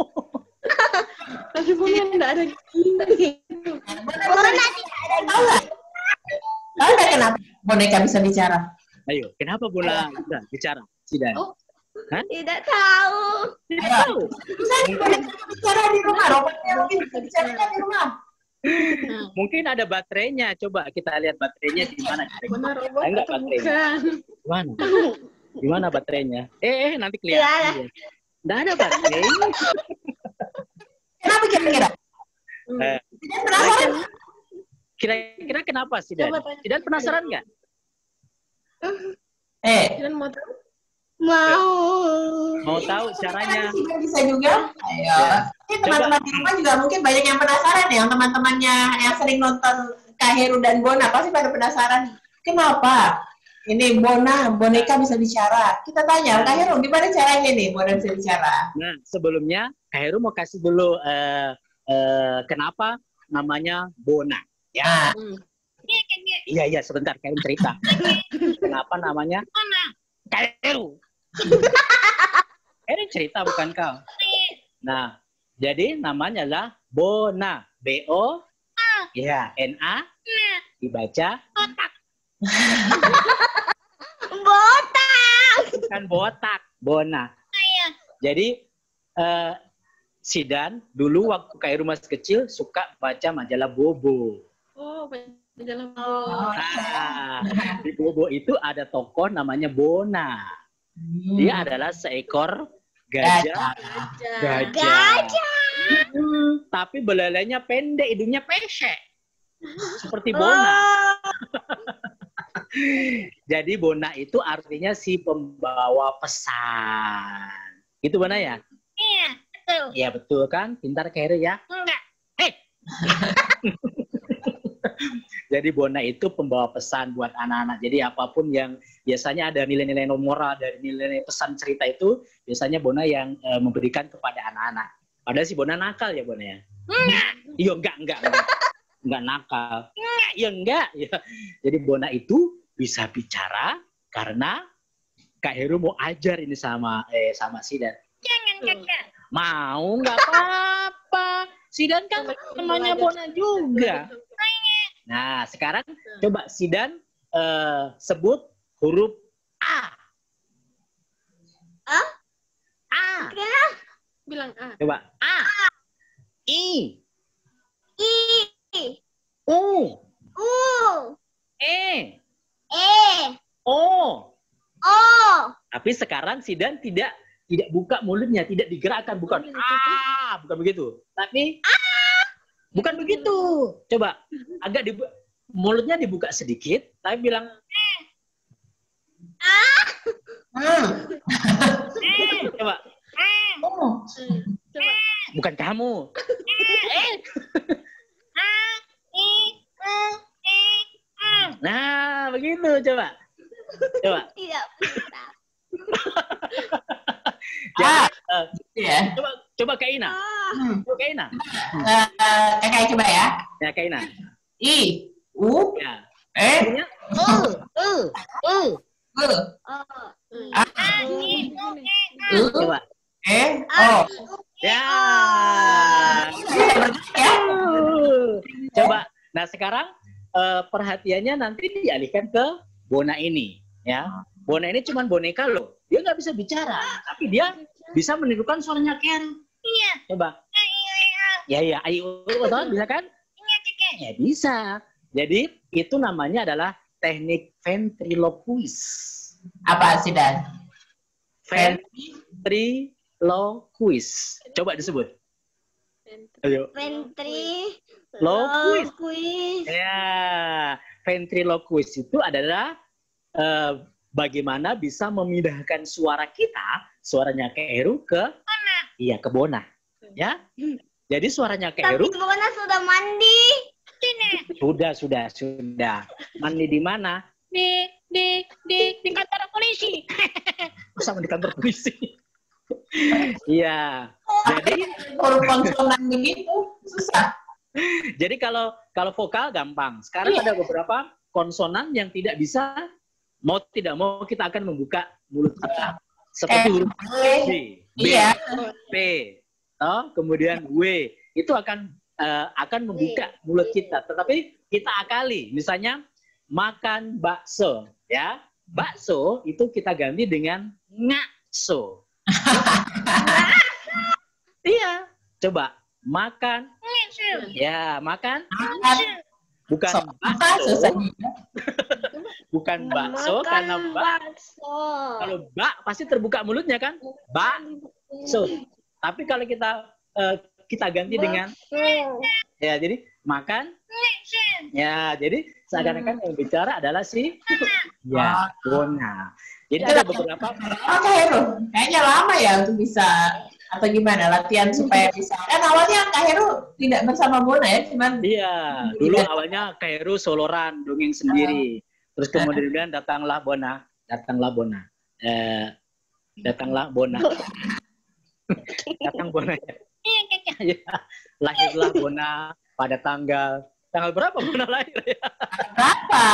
Tapi Bona tidak ada Bona tidak ada tahu. Tahu nggak kenapa boneka bisa bicara? Ayo, kenapa Bona bisa bicara? Cidan. Oh. Hah? Tidak tahu. Tidak tahu. Bisa bicara di rumah, robotnya mungkin bisa bicara di rumah. Hmm. Mungkin ada baterainya. Coba kita lihat baterainya di mana. Benar robot enggak atau baterainya? Bukan? Gimana? Gimana baterainya? Eh, eh nanti kelihatan. Enggak ada baterai. Kenapa kira-kira? Eh, penasaran? Kira-kira kenapa sih Dan? Dan penasaran nggak? Eh, Dan mau tahu? Mau. Mau tahu caranya? Bisa juga. Ayo. Ini teman-teman di rumah juga mungkin banyak yang penasaran ya, yang teman-temannya yang sering nonton Kak Heru dan Bona pasti pada penasaran. Kenapa? Ini Bona, boneka bisa bicara. Kita tanya, Kak Heru, gimana caranya nih Bona bisa bicara? Nah, sebelumnya Kak Heru mau kasih dulu uh, uh, kenapa namanya Bona. Ya. Hmm. Iya, iya, sebentar Kak Heru cerita. Kenapa namanya Bona? Kak Heru. Heru cerita bukan kau. Nah, jadi namanya adalah Bona. B O ya N A dibaca Otak. Botak. bukan botak, Bona. Saya. Jadi eh, Sidan dulu waktu Kak Heru masih kecil suka baca majalah Bobo. Oh, majalah. Oh, Nah, di Bobo itu ada tokoh namanya Bona. Hmm. Dia adalah seekor gajah. Gajah. Gajah. Hmm, tapi belalainya pendek, hidungnya pesek. Seperti Bona. Jadi Bona itu artinya si pembawa pesan. Gitu Bona ya? Iya, betul. Iya betul kan? Pintar Kak Heru ya? Enggak. Eh, Jadi Bona itu pembawa pesan buat anak-anak. Jadi apapun yang biasanya ada nilai-nilai moral dari nilai pesan cerita itu, biasanya Bona yang eh, memberikan kepada anak-anak. Padahal si Bona nakal ya Bona ya? enggak. Iya enggak, enggak, enggak. Enggak nakal. Enggak, ya enggak. Ya. Jadi Bona itu bisa bicara karena Kak Heru mau ajar ini sama eh sama Sidan. Jangan, Kakak. Mau nggak apa-apa. Sidan kan temannya Bona juga. Nah, sekarang coba Sidan eh, sebut huruf A. A? A. Bilang A. Coba A. I. I. U. U. E. E. O. O. Tapi sekarang Sidan tidak tidak buka mulutnya, tidak digerakkan, bukan A, bukan begitu. Tapi bukan begitu. Coba agak dibu mulutnya dibuka sedikit, tapi bilang Hmm. coba Oh. Coba. bukan kamu. Nah, begitu coba. Coba. Tidak bisa. Jadi, Ah. eh, Ya. coba coba Kak Ina. Hmm. Coba Kak Ina. Eh, eh, kakak coba ya. Ya Kak Ina. I, U, Ya. E, Punya uh, uh, uh. E, Oh. A, U, Coba. E, O. Ya. Bisa bergerak ya. Coba. Nah, sekarang eh, perhatiannya nanti dialihkan ke Bona ini, ya. Bona ini cuma boneka loh. Dia nggak bisa bicara, tapi dia bisa menirukan suaranya Ken. Iya. Coba. Ya, ya, ayo, betul, bisa kan? Iya, Kakak. Ya bisa. Jadi itu namanya adalah teknik ventriloquis. Apa sih Dan? Ventriloquis. Coba disebut. Ayo. Ventri. Loquis. Loquis. Ya, ventriloquis itu adalah eh, bagaimana bisa memindahkan suara kita, suaranya Kak Heru ke Bona. iya ke Bona, ya. Jadi suaranya Kak Tapi Heru Bona sudah mandi. Sini. sudah sudah sudah mandi di mana? Di, di, di, di kantor polisi. Sama di kantor polisi. Iya. Jadi Huruf konsonan begitu susah. jadi kalau kalau vokal gampang. Sekarang ada beberapa konsonan yang tidak bisa, mau tidak mau kita akan membuka mulut kita. Seperti huruf B, B, Iya. P, oh, kemudian W. Itu akan eh, akan membuka mulut kita. Tetapi kita akali. Misalnya makan bakso, ya. Bakso itu kita ganti dengan ngakso. Iya. Coba makan. Ya, makan. Bukan Susah bakso. juga. Bukan bakso Makan karena bak. bakso. Kalau bak pasti terbuka mulutnya kan? Bakso. Tapi kalau kita eh, kita ganti dengan Bakso. ya jadi makan. Ya, jadi seakan-akan yang bicara adalah si ya, Bona. Jadi ada beberapa Oh, Kak Heru, kayaknya lama ya untuk bisa atau gimana latihan supaya bisa. Kan awalnya Kak Heru tidak bersama Bona ya, cuman iya, dulu awalnya Kak Heru soloran dongeng sendiri. Terus kemudian datanglah Bona, datanglah Bona. Eh, datanglah Bona. Datang Bona. Iya, Kakak. Ya, lahirlah Bona pada tanggal tanggal berapa Bona lahir ya? berapa?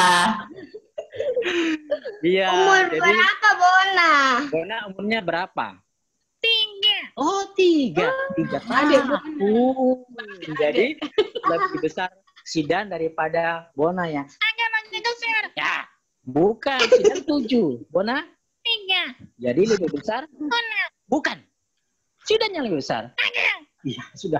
Iya, Umur jadi berapa Bona? Bona umurnya berapa? Tiga. Oh, tiga. Tiga tahun. Oh, jadi lebih besar Sidan daripada Bona ya. Agak begitu, Sir. Ya, bukan. Sidan tujuh. Bona? Tiga. Jadi lebih besar? Bona. Bukan. Sidan yang lebih besar. Agak. Iya, sudah.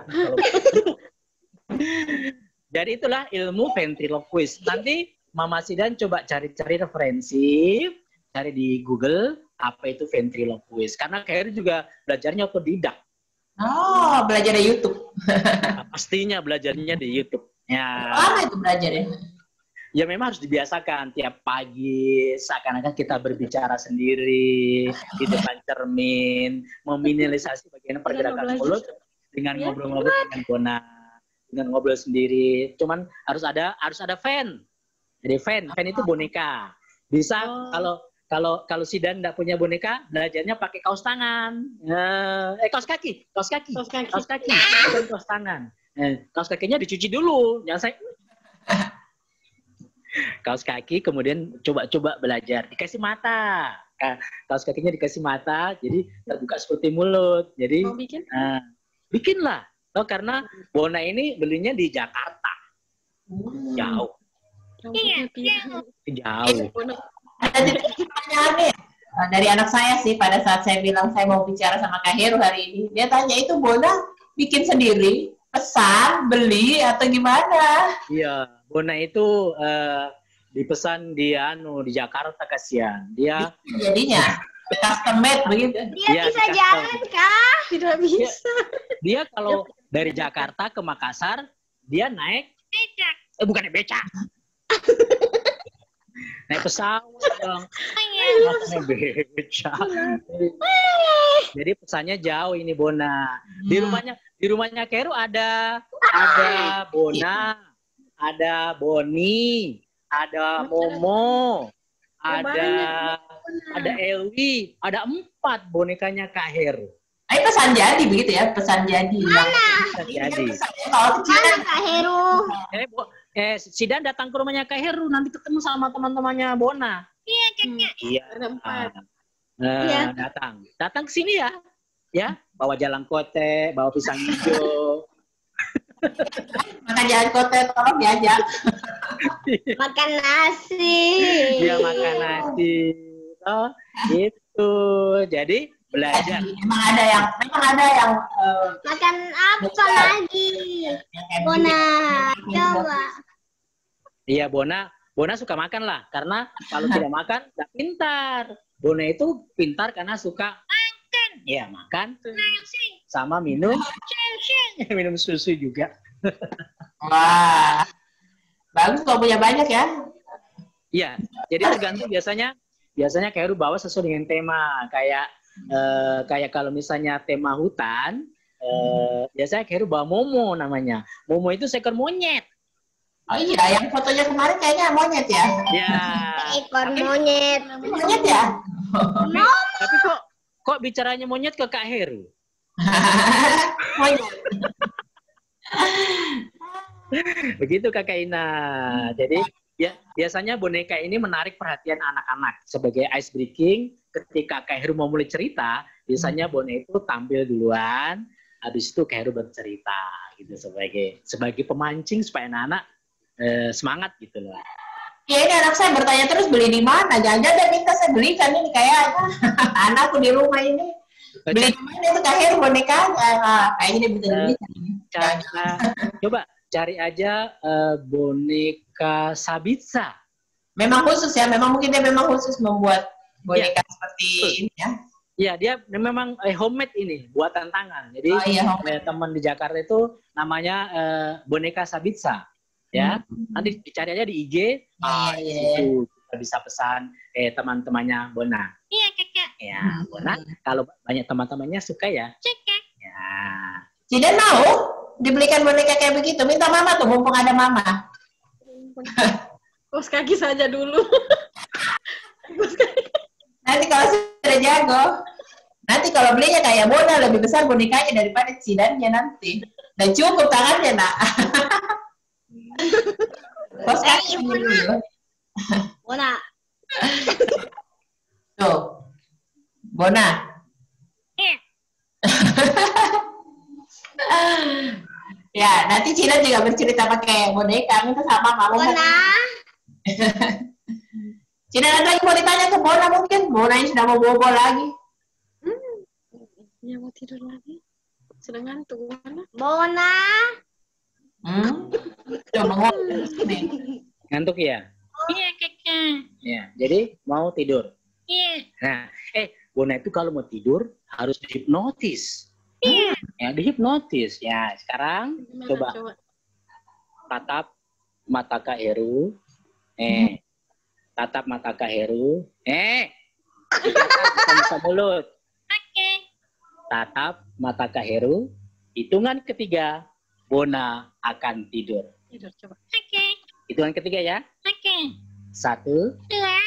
Jadi itulah ilmu ventriloquist. Nanti Mama Sidan coba cari-cari referensi, cari di Google apa itu ventriloquist. Karena Kak Heru juga belajarnya otodidak. Oh, belajar dari YouTube. Nah, pastinya belajarnya di YouTube. Ya. Lama itu belajarnya? Ya memang harus dibiasakan tiap pagi seakan-akan kita berbicara sendiri di depan cermin, meminimalisasi bagian pergerakan mulut dengan ngobrol-ngobrol dengan Bona, dengan ngobrol sendiri. Cuman harus ada harus ada fan. Jadi fan, fan itu boneka. Bisa oh. kalau kalau kalau Sidan nggak punya boneka, belajarnya pakai kaos tangan. Eh, kaos kaki, kaos kaki, kaos kaki, kaos kaki, bukan kaos tangan. Eh, kaos kakinya dicuci dulu, jangan saya. Kaos kaki, kemudian coba-coba belajar. Dikasih mata. Kaos kakinya dikasih mata, jadi terbuka seperti mulut. Jadi, mau bikin? Uh, bikinlah. Oh, karena Bona ini belinya di Jakarta. Jauh. Iya, jauh. Ada pertanyaan nih dari anak saya sih pada saat saya bilang saya mau bicara sama Kak Heru hari ini. Dia tanya itu Bona bikin sendiri, pesan, beli atau gimana? Iya, Bona itu uh, dipesan di anu di Jakarta kasihan. Dia jadinya custom made begitu. Dia ya, bisa jalan kah? Tidak bisa. Dia, dia kalau dari Jakarta ke Makassar, dia naik becak. Eh bukan naik becak. Naik pesawat dong. Naik becak. Jadi pesannya jauh ini Bona. Di rumahnya di rumahnya Keru ada ada Bona, ada Boni, ada Momo, ada ada Elwi, ada empat bonekanya Kak Heru. Ayo pesan jadi begitu ya, pesan jadi. Mana? Pesan jadi. Kalau kecil Mana Kak Heru? Eh, Bo, eh Sidan datang ke rumahnya Kak Heru, nanti ketemu sama teman-temannya Bona. Iya, Kakak. Iya. Ada empat. Uh, Iya. Datang, datang ke sini ya, ya. Bawa jalan kote, bawa pisang hijau. Makan jalan kote, tolong diajak. Makan nasi. Dia makan nasi. Oh, gitu. Jadi belajar. Memang ada yang, memang ada yang uh, Makan apa lagi? Bona, coba. Iya, Bona. Bona suka makan lah, karena kalau tidak makan, nggak pintar. Bona itu pintar karena suka Makan. ya makan, Nasi. sama minum, Susu. minum susu juga. wah, bagus kalau punya banyak ya. Iya, jadi tergantung biasanya, biasanya Kak Heru bawa sesuai dengan tema. Kayak eh, kayak kalau misalnya tema hutan, eh, biasanya Kak Heru bawa Momo namanya. Momo itu seekor monyet. Oh iya, yang fotonya kemarin kayaknya monyet ya. Ya. Ekor monyet. Monyet ya? Tapi, tapi kok kok bicaranya monyet ke Kak Heru? Monyet. Begitu Kakak Ina. Jadi ya biasanya boneka ini menarik perhatian anak-anak sebagai ice breaking. Ketika Kak Heru mau mulai cerita, biasanya boneka itu tampil duluan, habis itu Kak Heru bercerita gitu sebagai sebagai pemancing supaya anak-anak eh, semangat gitu loh. Ya ini anak saya bertanya terus beli di mana? Jangan-jangan dia minta saya belikan ini kayaknya. Anakku di rumah ini beli di mana itu Kak Heru bonekanya? Nah, kayaknya dia bisa beli. Cara, coba cari aja uh, boneka Sabitsa. Memang khusus ya, memang mungkin dia memang khusus membuat boneka ya, seperti ini ya. Iya, dia memang eh, homemade ini, buatan tangan. Jadi oh, iya, eh, teman di Jakarta itu namanya eh, boneka Sabitsa. Ya, hmm. nanti dicari aja di I G. Ah, iya, itu kita bisa pesan eh teman-temannya Bona. Iya, Kakak. Ya, Bona. Kalau banyak teman-temannya suka ya. Suka. Ya. Sidan mau dibelikan boneka kayak begitu? Minta mama tuh, mumpung ada mama. Kos kaki saja dulu. Nanti kalau sudah jago, nanti kalau belinya kayak Bona lebih besar bonekanya daripada Sidannya nanti. Dan cukup tangannya nak. Kos kaki dulu. Bona. Tuh, Bona. Iya. Ya, nanti Cina juga bercerita pakai boneka, minta sama Mama. Bona. Cina ada lagi mau ditanya ke Bona mungkin? Bona yang sudah mau bobo lagi. Hmm. Ya mau tidur lagi. Sudah ngantuk Bona. Bona. Hmm? Coba ngomong sini. Ngantuk ya? Iya, kakak. Ya, jadi mau tidur. Iya. Nah, eh, Bona itu kalau mau tidur harus dihipnotis. Iya. Ya, dihipnotis. Ya, sekarang Gimana, coba coba. tatap mata Kak Heru. Eh, tatap mata Kak Heru. Eh, buka mulut. Oke. Tatap mata Kak Heru. Hitungan ketiga, Bona akan tidur. Tidur coba. Oke. Hitungan ketiga ya. Oke. Satu. Dua.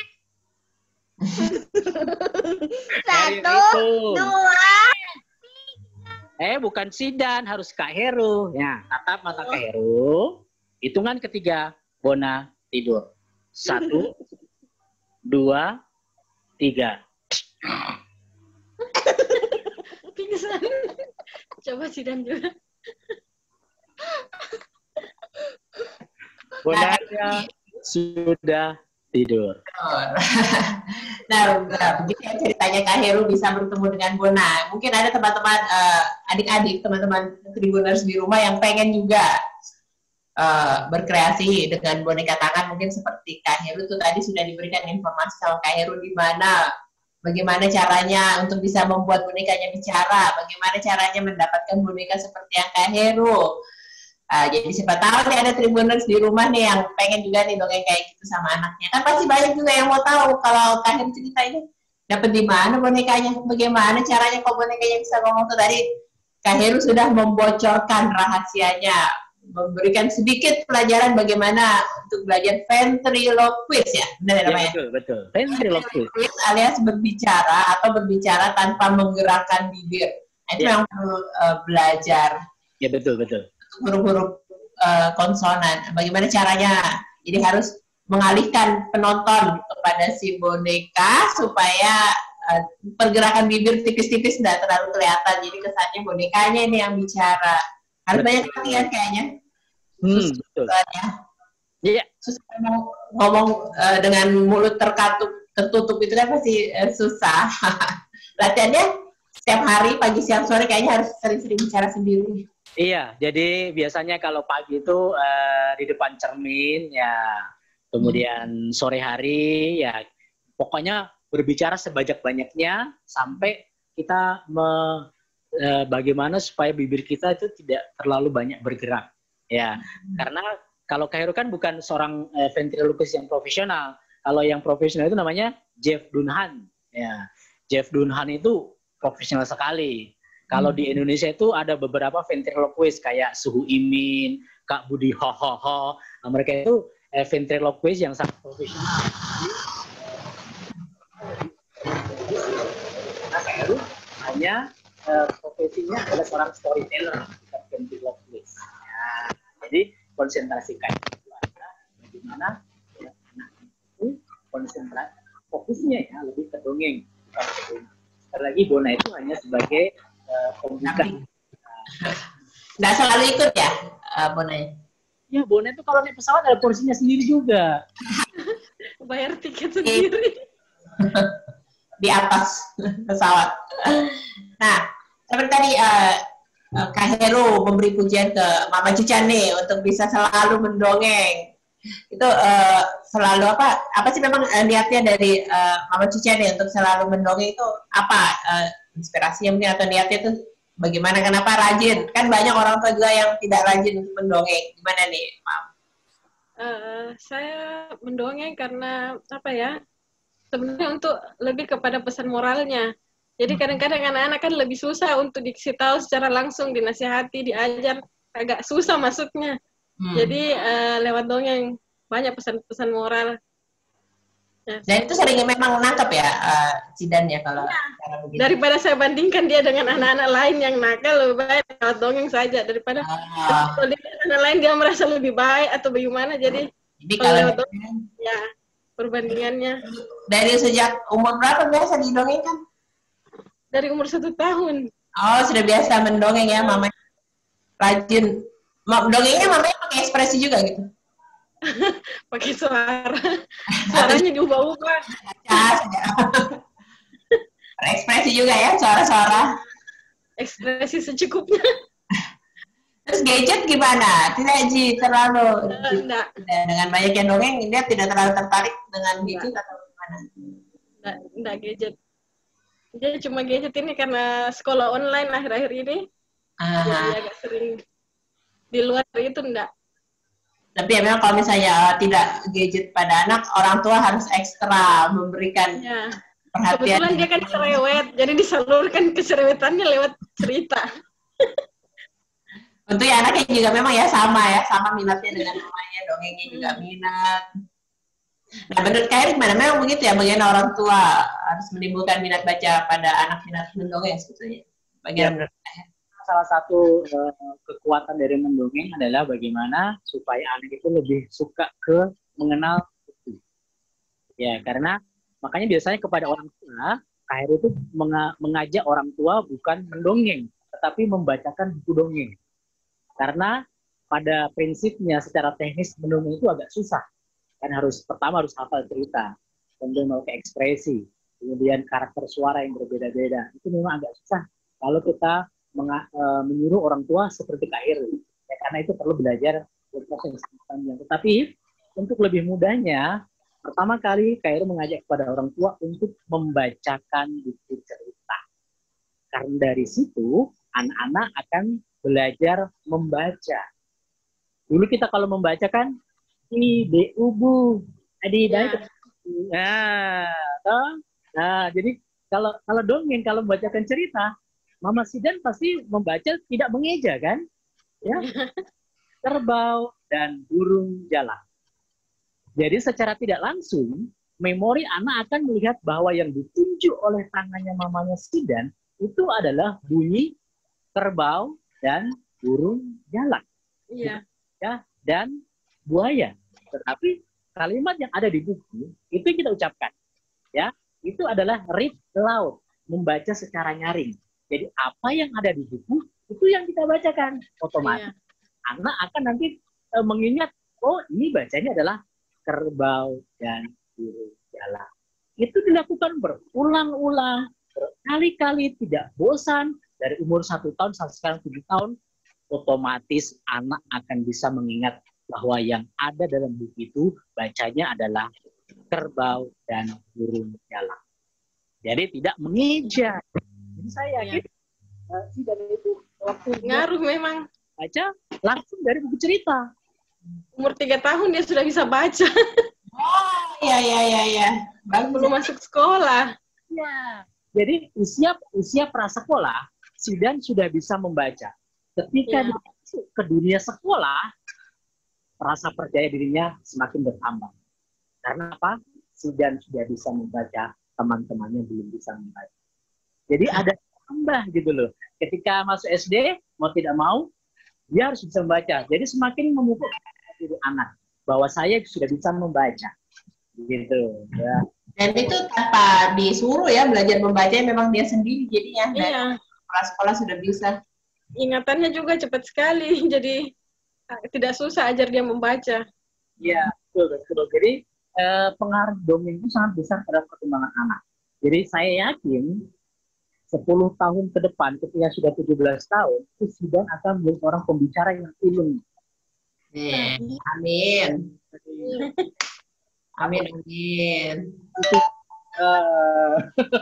Satu, Heru, dua. Eh, bukan Sidan, harus Kak Heru. Ya, tatap mata Kak Heru. Hitungan ketiga, Bona tidur. Satu, dua, tiga. Pingsan. Coba Sidan juga. Bonanya sudah tidur. Nah, begitu ya ceritanya Kak Heru bisa bertemu dengan Bona. Mungkin ada teman-teman uh, adik-adik, teman-teman Tribuners di rumah yang pengen juga uh, berkreasi dengan boneka tangan. Mungkin seperti Kak Heru tuh tadi sudah diberikan informasi sama Kak Heru di mana, bagaimana caranya untuk bisa membuat bonekanya bicara, bagaimana caranya mendapatkan boneka seperti yang Kak Heru. Uh, jadi siapa tahu nih ada Tribuners di rumah nih yang pengen juga nih dongeng kayak gitu sama anaknya. Kan pasti banyak juga yang mau tahu kalau Kak Heru cerita ini dapat di mana bonekanya, bagaimana caranya kok bonekanya bisa ngomong tuh tadi. Kak Heru sudah membocorkan rahasianya, memberikan sedikit pelajaran bagaimana untuk belajar ventriloquist ya, benar ya namanya? Betul, betul. Ventriloquist alias berbicara atau berbicara tanpa menggerakkan bibir. Nah, itu ya. yang perlu uh, belajar. Ya, betul, betul. Huruf-huruf uh, konsonan. Bagaimana caranya? Jadi harus mengalihkan penonton kepada si boneka supaya uh, pergerakan bibir tipis-tipis tidak terlalu kelihatan. Jadi kesannya bonekanya ini yang bicara. Harus banyak latihan kayaknya. Hmm, betul. Ya. Iya. Susah ngomong, ngomong uh, dengan mulut terkatup, tertutup itu kan pasti uh, susah. Latihannya setiap hari, pagi, siang, sore kayaknya harus sering-sering bicara sendiri. Iya, jadi biasanya kalau pagi itu uh, di depan cermin ya, kemudian sore hari ya, pokoknya berbicara sebanyak-banyaknya sampai kita me, uh, bagaimana supaya bibir kita itu tidak terlalu banyak bergerak. Ya, hmm. karena kalau Kak Heru kan bukan seorang uh, ventriloquist yang profesional. Kalau yang profesional itu namanya Jeff Dunhan. Ya, Jeff Dunhan itu profesional sekali. Kalau di Indonesia itu ada beberapa ventriloquist kayak Suhu Imin, Kak Budi Hohoho. Nah, mereka itu eh, ventriloquist yang sangat profesional. Nah, Kak Heru hanya eh, profesinya adalah seorang storyteller, bukan ventriloquist. Ya, jadi konsentrasi Kak Heru adalah bagaimana ya, anak itu konsentrasi, fokusnya ya lebih ke dongeng. Sekali lagi Bona itu hanya sebagai pembuka. Nggak selalu ikut ya, uh, Bona? Ya, Bona itu kalau naik pesawat ada porsinya sendiri juga. Bayar tiket sendiri. Di atas pesawat. Nah, seperti tadi uh, Kak Heru memberi pujian ke Mama Cican nih untuk bisa selalu mendongeng. Itu uh, selalu apa? Apa sih memang uh, niatnya dari uh, Mama Cican nih untuk selalu mendongeng itu apa? Uh, inspirasinya mungkin atau niatnya itu bagaimana, kenapa rajin? Kan banyak orang tua juga yang tidak rajin untuk mendongeng. Gimana nih, Mam? Uh, saya mendongeng karena apa ya? Sebenarnya untuk lebih kepada pesan moralnya. Jadi kadang-kadang anak-anak kan lebih susah untuk dikasih tahu secara langsung, dinasihati, diajar, agak susah masuknya. Hmm. Jadi uh, lewat dongeng banyak pesan-pesan moral. Dan itu seringnya memang nangkep ya, uh, Cidan ya kalau ya, cara begitu. Daripada saya bandingkan dia dengan anak-anak lain yang nakal, lebih baik lewat dongeng saja daripada ah. kalau anak lain dia merasa lebih baik atau bagaimana. Jadi, jadi kalau lewat dongeng, ya perbandingannya. Dari sejak umur berapa biasa didongengkan? Dari umur satu tahun. Oh, sudah biasa mendongeng ya, Mama. Rajin Dongengnya mamanya pakai ekspresi juga gitu? Pakai suara. Suaranya diubah-ubah. Ekspresi juga ya, suara-suara. Ekspresi secukupnya. Terus gadget gimana? Tidak, Ji, terlalu. Enggak. Dengan banyak yang dongeng, dia tidak terlalu tertarik dengan gadget atau gimana? Enggak, enggak gadget. Dia cuma gadget ini karena sekolah online akhir-akhir ini. Ah. Jadi agak sering. Di luar itu enggak. Tapi ya memang kalau misalnya tidak gadget pada anak, orang tua harus ekstra memberikan ya. Perhatian. Kebetulan dia kan cerewet, jadi disalurkan kecerewetannya lewat cerita. Tentu ya anaknya juga memang ya sama ya, sama minatnya dengan mamanya, dongengnya juga minat. Nah menurut Kak gimana? Memang begitu ya, bagaimana orang tua harus menimbulkan minat baca pada anak minat mendongeng sebetulnya. Bagaimana menurut saya? Salah satu uh, kekuatan dari mendongeng adalah bagaimana supaya anak itu lebih suka ke mengenal buku. Ya, karena makanya biasanya kepada orang tua, Kak Heru itu menga mengajak orang tua bukan mendongeng, tetapi membacakan buku dongeng. Karena pada prinsipnya secara teknis mendongeng itu agak susah. Kan harus pertama harus hafal cerita, kemudian mau ke ekspresi, kemudian karakter suara yang berbeda-beda. Itu memang agak susah kalau kita e, menyuruh orang tua seperti Kak Heru. Ya, karena itu perlu belajar proses yang panjang. Tetapi untuk lebih mudahnya, pertama kali Kak Heru mengajak kepada orang tua untuk membacakan buku cerita. Karena dari situ anak-anak akan belajar membaca. Dulu kita kalau membaca kan ide ubu, adi baik. Nah, toh? Nah, jadi kalau kalau dongeng, kalau membacakan cerita, Mama Sidan pasti membaca tidak mengeja kan? Ya. Kerbau dan burung jalak. Jadi secara tidak langsung, memori anak akan melihat bahwa yang ditunjuk oleh tangannya mamanya Sidan itu adalah bunyi kerbau dan burung jalak. Iya. Ya, dan buaya. Tetapi kalimat yang ada di buku itu yang kita ucapkan. Ya, itu adalah read aloud, membaca secara nyaring. Jadi apa yang ada di buku itu yang kita bacakan. Otomatis iya. Anak akan nanti e, mengingat, oh ini bacanya adalah kerbau dan burung jalak. Itu dilakukan berulang-ulang, berkali-kali, tidak bosan. Dari umur satu tahun sampai sekarang tujuh tahun, otomatis anak akan bisa mengingat bahwa yang ada dalam buku itu bacanya adalah kerbau dan burung jalak. Jadi tidak mengeja. Jadi saya yakin uh, si dan itu waktu ngaruh memang baca langsung dari buku cerita. Umur tiga tahun dia sudah bisa baca. Oh iya iya iya iya. Belum masuk sekolah. Ya. Jadi usia usia prasekolah Sidan sudah bisa membaca. Ketika ya. Dia masuk ke dunia sekolah, rasa percaya dirinya semakin bertambah. Karena apa? Sidan sudah bisa membaca, teman-temannya belum bisa membaca. Jadi ada tambah gitu loh. Ketika masuk S D, mau tidak mau, dia harus bisa membaca. Jadi semakin memupuk diri anak bahwa saya sudah bisa membaca. Gitu. Ya. Dan itu tanpa disuruh ya, belajar membaca memang dia sendiri jadinya. Iya. Sekolah sudah bisa. Ingatannya juga cepat sekali, jadi tidak susah ajar dia membaca. Iya, betul, betul. Jadi eh, pengaruh dongeng itu sangat besar pada perkembangan anak. Jadi saya yakin sepuluh tahun ke depan, ketika sudah tujuh belas tahun, itu sudah akan menjadi orang pembicara yang ilmu. Hmm. Amin. Amin, amin. Uh,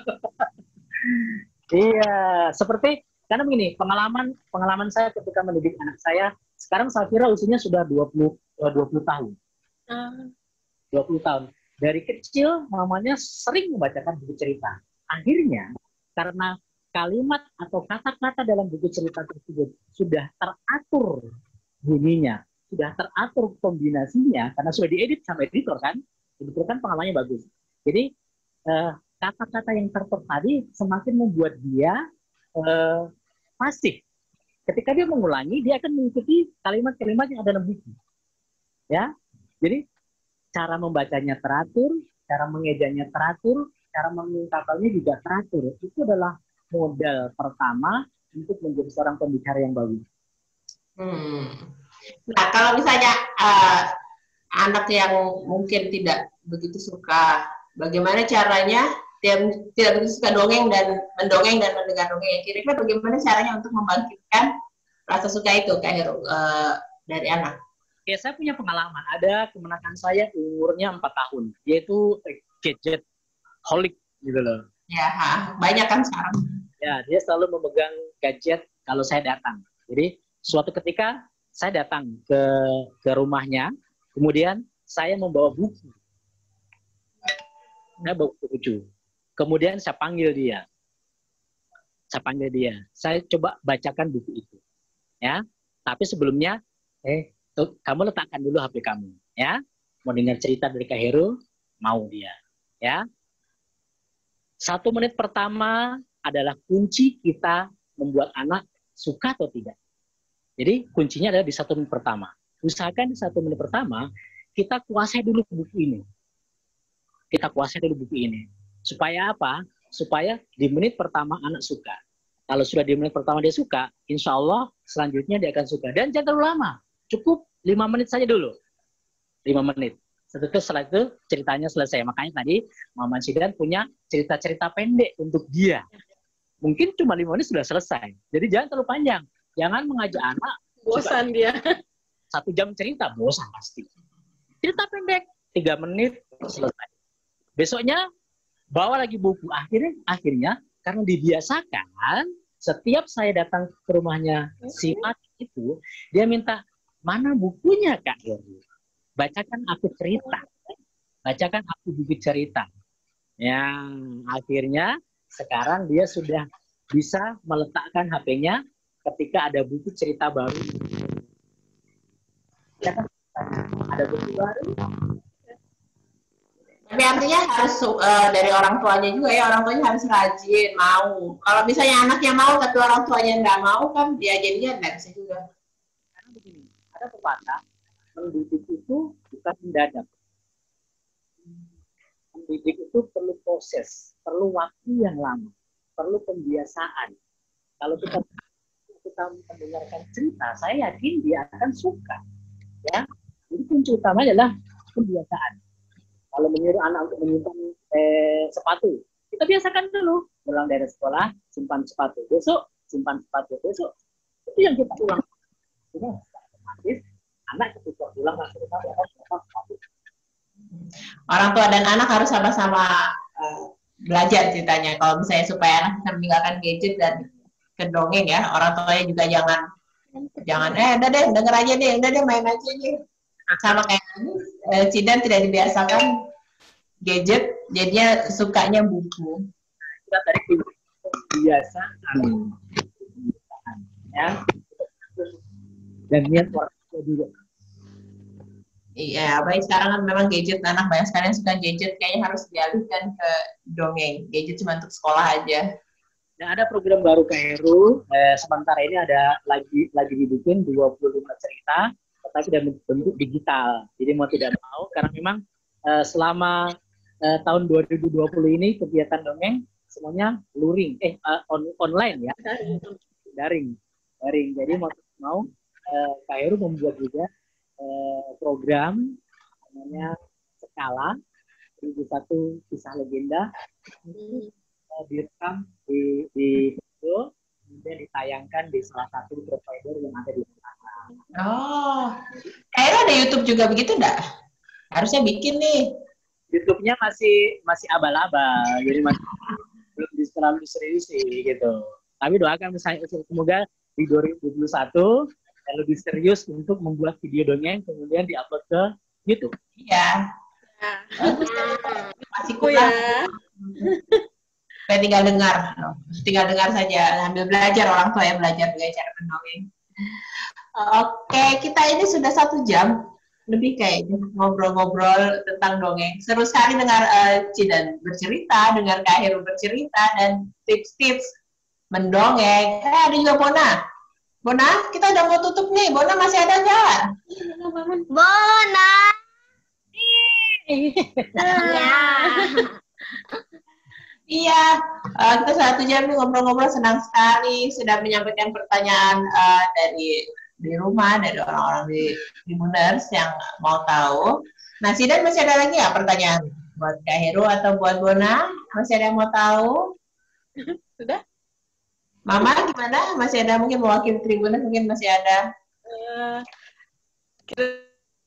iya, seperti karena begini, pengalaman pengalaman saya ketika mendidik anak saya, sekarang saya kira usianya sudah dua puluh tahun. Uh. dua puluh tahun. Dari kecil mamanya sering membacakan buku cerita. Akhirnya karena kalimat atau kata-kata dalam buku cerita tersebut sudah teratur bunyinya, sudah teratur kombinasinya karena sudah diedit sama editor kan. Editor kan pengalamannya bagus. Jadi eh, kata-kata yang tertutup tadi semakin membuat dia eh, pasif. Ketika dia mengulangi, dia akan mengikuti kalimat-kalimat yang ada dalam buku. Ya, jadi cara membacanya teratur, cara mengejanya teratur, cara mengungkapkannya juga teratur. Itu adalah modal pertama untuk menjadi seorang pembicara yang bagus. Hmm. Nah, kalau misalnya uh, anak yang mungkin tidak begitu suka, bagaimana caranya dia tidak begitu suka dongeng dan mendongeng dan mendengar dongeng? Kira-kira bagaimana caranya untuk membangkitkan rasa suka itu, Kak Heru, uh, dari anak? Ya, saya punya pengalaman. Ada kemenakan saya umurnya empat tahun. Dia itu gadget holic gitu loh. Ya, banyak kan sekarang. Ya, dia selalu memegang gadget kalau saya datang. Jadi, suatu ketika saya datang ke ke rumahnya, kemudian saya membawa buku. Saya bawa buku. Kemudian saya panggil dia. Saya panggil dia. Saya coba bacakan buku itu. Ya, tapi sebelumnya, eh, tuh, kamu letakkan dulu H P kamu. Ya, mau dengar cerita dari Kak Heru, mau dia. Ya, satu menit pertama adalah kunci kita membuat anak suka atau tidak. Jadi kuncinya adalah di satu menit pertama. Usahakan di satu menit pertama kita kuasai dulu buku ini. Kita kuasai dulu buku ini. Supaya apa? Supaya di menit pertama anak suka. Kalau sudah di menit pertama dia suka, insya Allah selanjutnya dia akan suka. Dan jangan terlalu lama. Cukup lima menit saja dulu. Lima menit. Setelah, setelah itu ceritanya selesai. Makanya tadi Mama Sidan punya cerita-cerita pendek untuk dia. Mungkin cuma lima menit sudah selesai. Jadi jangan terlalu panjang. Jangan mengajak anak. Bosan dia. Satu jam cerita, bosan pasti. Cerita pendek, tiga menit selesai. Besoknya bawa lagi buku. Akhirnya, akhirnya karena dibiasakan, setiap saya datang ke rumahnya si Mat itu, dia minta, mana bukunya Kak Heru? Bacakan aku cerita. Bacakan aku buku cerita. Ya, akhirnya sekarang dia sudah bisa meletakkan H P-nya ketika ada buku cerita baru. Ya kan? Ada buku baru. Tapi artinya harus uh, dari orang tuanya juga ya, orang tuanya harus rajin, mau. Kalau misalnya anaknya mau tapi orang tuanya nggak mau, kan dia jadinya nggak bisa juga. Karena begini, ada pepatah, mendidik itu bukan mendadak. Mendidik itu perlu proses, perlu waktu yang lama, perlu pembiasaan. Kalau kita kita mendengarkan cerita, saya yakin dia akan suka. Ya, jadi kunci utama adalah pembiasaan. Kalau menyuruh anak untuk menyimpan eh, sepatu, kita biasakan dulu. Pulang dari sekolah, simpan sepatu. Besok, simpan sepatu. Besok, itu yang kita ulang. Ini otomatis anak ketika pulang langsung kita akan simpan sepatu. Orang tua dan anak harus sama-sama uh, belajar ceritanya. Kalau misalnya supaya anak bisa meninggalkan gadget dan kedongeng ya, orang tuanya juga jangan jangan eh udah deh denger aja deh, udah deh main aja deh. Sama kayak eh, Cidan tidak dibiasakan gadget, jadinya sukanya buku. Kita tadi kebiasaan, ya, dan niat orang tua juga. Iya, baik sekarang kan memang gadget anak banyak sekali yang suka gadget, kayaknya harus dialihkan ke dongeng. Gadget cuma untuk sekolah aja. Nah, ada program baru Kak Heru, eh, sementara ini ada lagi lagi dibikin dua puluh lima cerita, tetapi dalam bentuk digital. Jadi mau tidak mau, karena memang eh, selama eh, tahun dua ribu dua puluh ini kegiatan dongeng semuanya luring, eh uh, on, online ya, daring, daring. Jadi mau tidak mau, eh, Kak Heru membuat juga eh, program namanya Skala, seribu satu kisah legenda. Hmm. Direkam di di video, kemudian ditayangkan di salah satu provider yang ada di sana. Oh, kayaknya ada YouTube juga begitu enggak? Harusnya bikin nih. YouTube-nya masih masih abal-abal, jadi masih belum terlalu serius sih gitu. Tapi doakan misalnya semoga di dua ribu dua puluh satu lebih serius untuk membuat video dongeng kemudian diupload ke YouTube. Iya. Bagus. Masih kurang. Saya tinggal dengar, tinggal dengar saja, sambil belajar, orang tua yang belajar juga cara mendongeng. Oke, kita ini sudah satu jam lebih kayaknya ngobrol-ngobrol tentang dongeng. Seru sekali dengar uh, Cidan bercerita, dengar Kak Heru bercerita dan tips-tips mendongeng. Eh, ada juga Bona. Bona, kita udah mau tutup nih. Bona masih ada nggak? Bona. Iya. Iya, uh, kita satu jam nih ngobrol-ngobrol, senang sekali sudah menyampaikan pertanyaan uh, dari di rumah, dari orang-orang di Tribuners yang mau tahu. Nah, Sidan masih ada lagi ya pertanyaan buat Kak Heru atau buat Bona? Masih ada yang mau tahu? Sudah? Mama gimana? Masih ada mungkin mewakili Tribuners, mungkin masih ada. Uh, kira-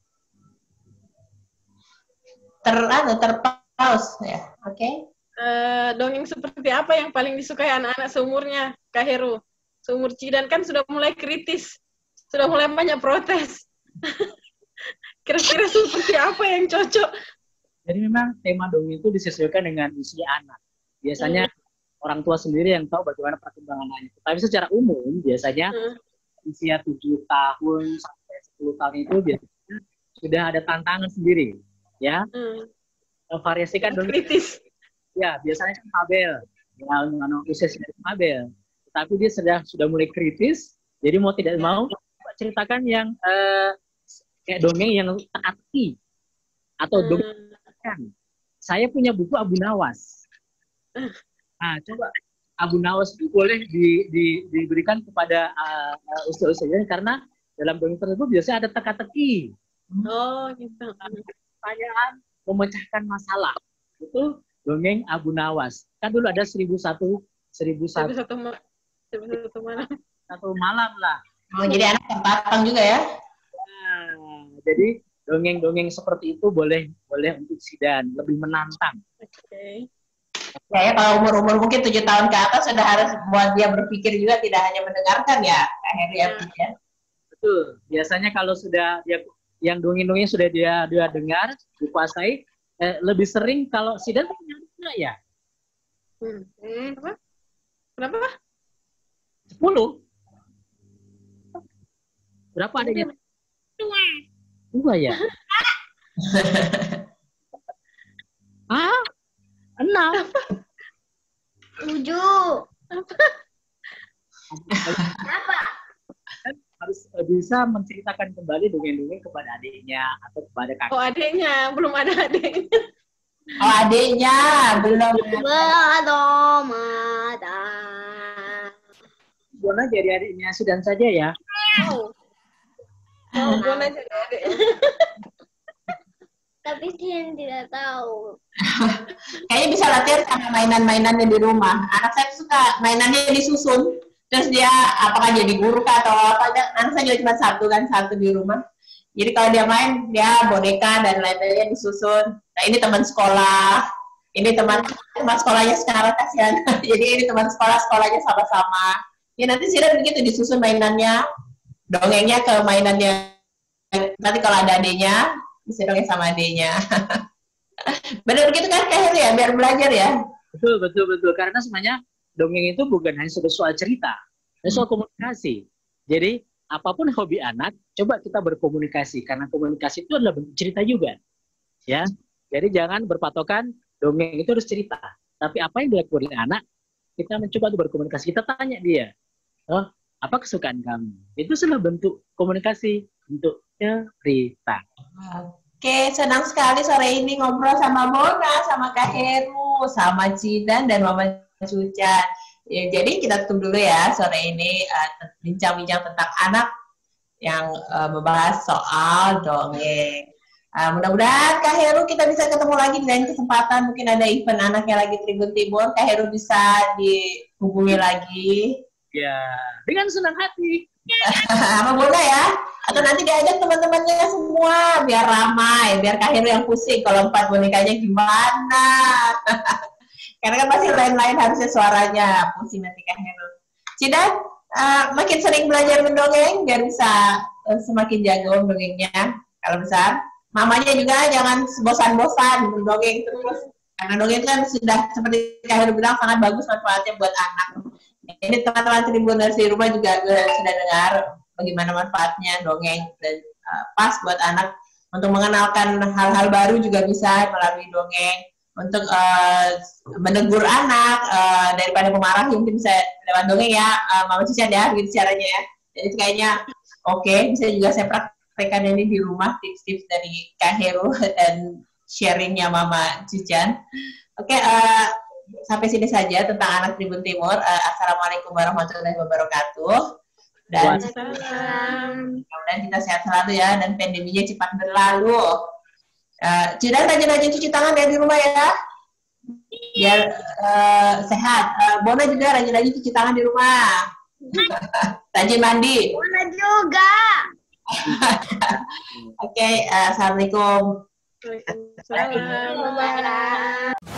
ter anu terpaus ya. Oke. Okay. Uh, dongeng seperti apa yang paling disukai anak-anak seumurnya, Kak Heru? Seumur Cidan kan sudah mulai kritis, sudah mulai banyak protes. Kira-kira seperti apa yang cocok? Jadi memang tema dongeng itu disesuaikan dengan usia anak. Biasanya hmm. orang tua sendiri yang tahu bagaimana perkembangan anaknya. Tapi secara umum biasanya hmm. usia tujuh tahun sampai sepuluh tahun itu biasanya sudah ada tantangan sendiri, ya. Hmm. Variasikan dongeng. Kritis. Ya, biasanya kan Mabel, yang usia sudah Mabel, tapi dia sudah sudah mulai kritis, jadi mau tidak mau ceritakan yang uh, kayak dongeng yang teka-teki atau hmm. dongeng. Saya punya buku Abu Nawas. Nah, coba Abu Nawas itu boleh di, di, diberikan kepada uh, uh, usia-usianya karena dalam dongeng tersebut biasanya ada teka-teki. Oh, gitu. Pertanyaan memecahkan masalah itu dongeng Abu Nawas. Kan dulu ada seribu satu seribu satu satu ma satu malam. Satu malam lah. Oh, jadi anak terpatang juga ya? Nah, jadi dongeng-dongeng seperti itu boleh boleh untuk Sidan, lebih menantang. Oke. Okay. Ya, ya, kalau umur-umur mungkin tujuh tahun ke atas sudah harus buat dia berpikir juga, tidak hanya mendengarkan ya, Kak Heri ya. ya. Betul. Biasanya kalau sudah dia yang dongeng-dongeng sudah dia dia dengar, dikuasai. Eh, lebih sering kalau Sidan punya anak ya? Hmm. Hmm. Apa? Berapa? Sepuluh. Berapa adanya? Dua. Dua ya? Ah? Enam. Tujuh. Apa? Harus bisa menceritakan kembali dongeng-dongeng kepada adiknya atau kepada kakak. Oh, adiknya belum ada adiknya. Oh, adiknya belum. Belum ada. Bona jadi adiknya Sidan saja ya. Oh, oh Bona jadi adiknya. Tapi Sidan tidak tahu. Kayaknya bisa latihan sama mainan-mainannya di rumah. Anak saya suka mainannya disusun. Terus dia apakah jadi guru kah atau apa, anak saya juga cuma satu kan, satu di rumah. Jadi kalau dia main, dia boneka dan lain-lainnya disusun. Nah ini teman sekolah, ini teman teman sekolahnya sekarang kasihan. Jadi ini teman sekolah, sekolahnya sama-sama. Ya nanti sih begitu disusun mainannya, dongengnya ke mainannya. Nanti kalau ada adenya, bisa dongeng sama adenya. Benar begitu kan Kak Heri ya, biar belajar ya. Betul, betul, betul. Karena sebenarnya dongeng itu bukan hanya soal cerita, itu soal komunikasi. Jadi apapun hobi anak, coba kita berkomunikasi karena komunikasi itu adalah bentuk cerita juga, ya. Jadi jangan berpatokan dongeng itu harus cerita, tapi apa yang dilakukan oleh anak, kita mencoba untuk berkomunikasi. Kita tanya dia, oh apa kesukaan kamu? Itu sudah bentuk komunikasi, bentuk cerita. Oke, senang sekali sore ini ngobrol sama Bona, sama Kak Heru, sama Cidan dan Mama Cucan. Ya, jadi kita tutup dulu ya sore ini bincang-bincang uh, tentang anak yang uh, membahas soal dongeng. Uh, mudah-mudahan Kak Heru kita bisa ketemu lagi di lain kesempatan. Mungkin ada event anak yang lagi Tribun Timur. Kak Heru bisa dihubungi lagi. Ya, dengan senang hati. Sama Bona ya. Atau nanti diajak teman-temannya semua biar ramai, biar Kak Heru yang pusing kalau empat bonekanya gimana. Karena kan pasti lain-lain harusnya suaranya, pusing nanti Kak Heru. Cidan, uh, makin sering belajar mendongeng, biar bisa uh, semakin jago mendongengnya. Kalau besar, mamanya juga jangan bosan-bosan mendongeng terus. Karena dongeng kan sudah, seperti Kak Heru bilang, sangat bagus manfaatnya buat anak. Ini teman-teman Tribuners di rumah juga uh, sudah dengar bagaimana manfaatnya dongeng. Dan uh, pas buat anak, untuk mengenalkan hal-hal baru juga bisa melalui dongeng. Untuk uh, menegur anak uh, daripada memarahi mungkin bisa lewat dongeng ya, uh, Mama Cican ya, begitu caranya ya. Jadi kayaknya oke, okay, bisa juga saya praktekkan ini di rumah, tips-tips dari Kak Heru dan sharingnya Mama Cican. Oke, okay, uh, sampai sini saja tentang anak Tribun Timur. Uh, Assalamualaikum warahmatullahi wabarakatuh. Dan Salam. mudah-mudahan kita sehat selalu ya, dan pandeminya cepat berlalu. Uh, Cidan rajin-rajin cuci tangan ya di rumah ya, biar uh, sehat. Uh, Bona juga rajin-rajin cuci tangan di rumah. Rajin mandi. Bona juga. Oke, okay, uh, assalamualaikum. Waalaikumsalam. Bye.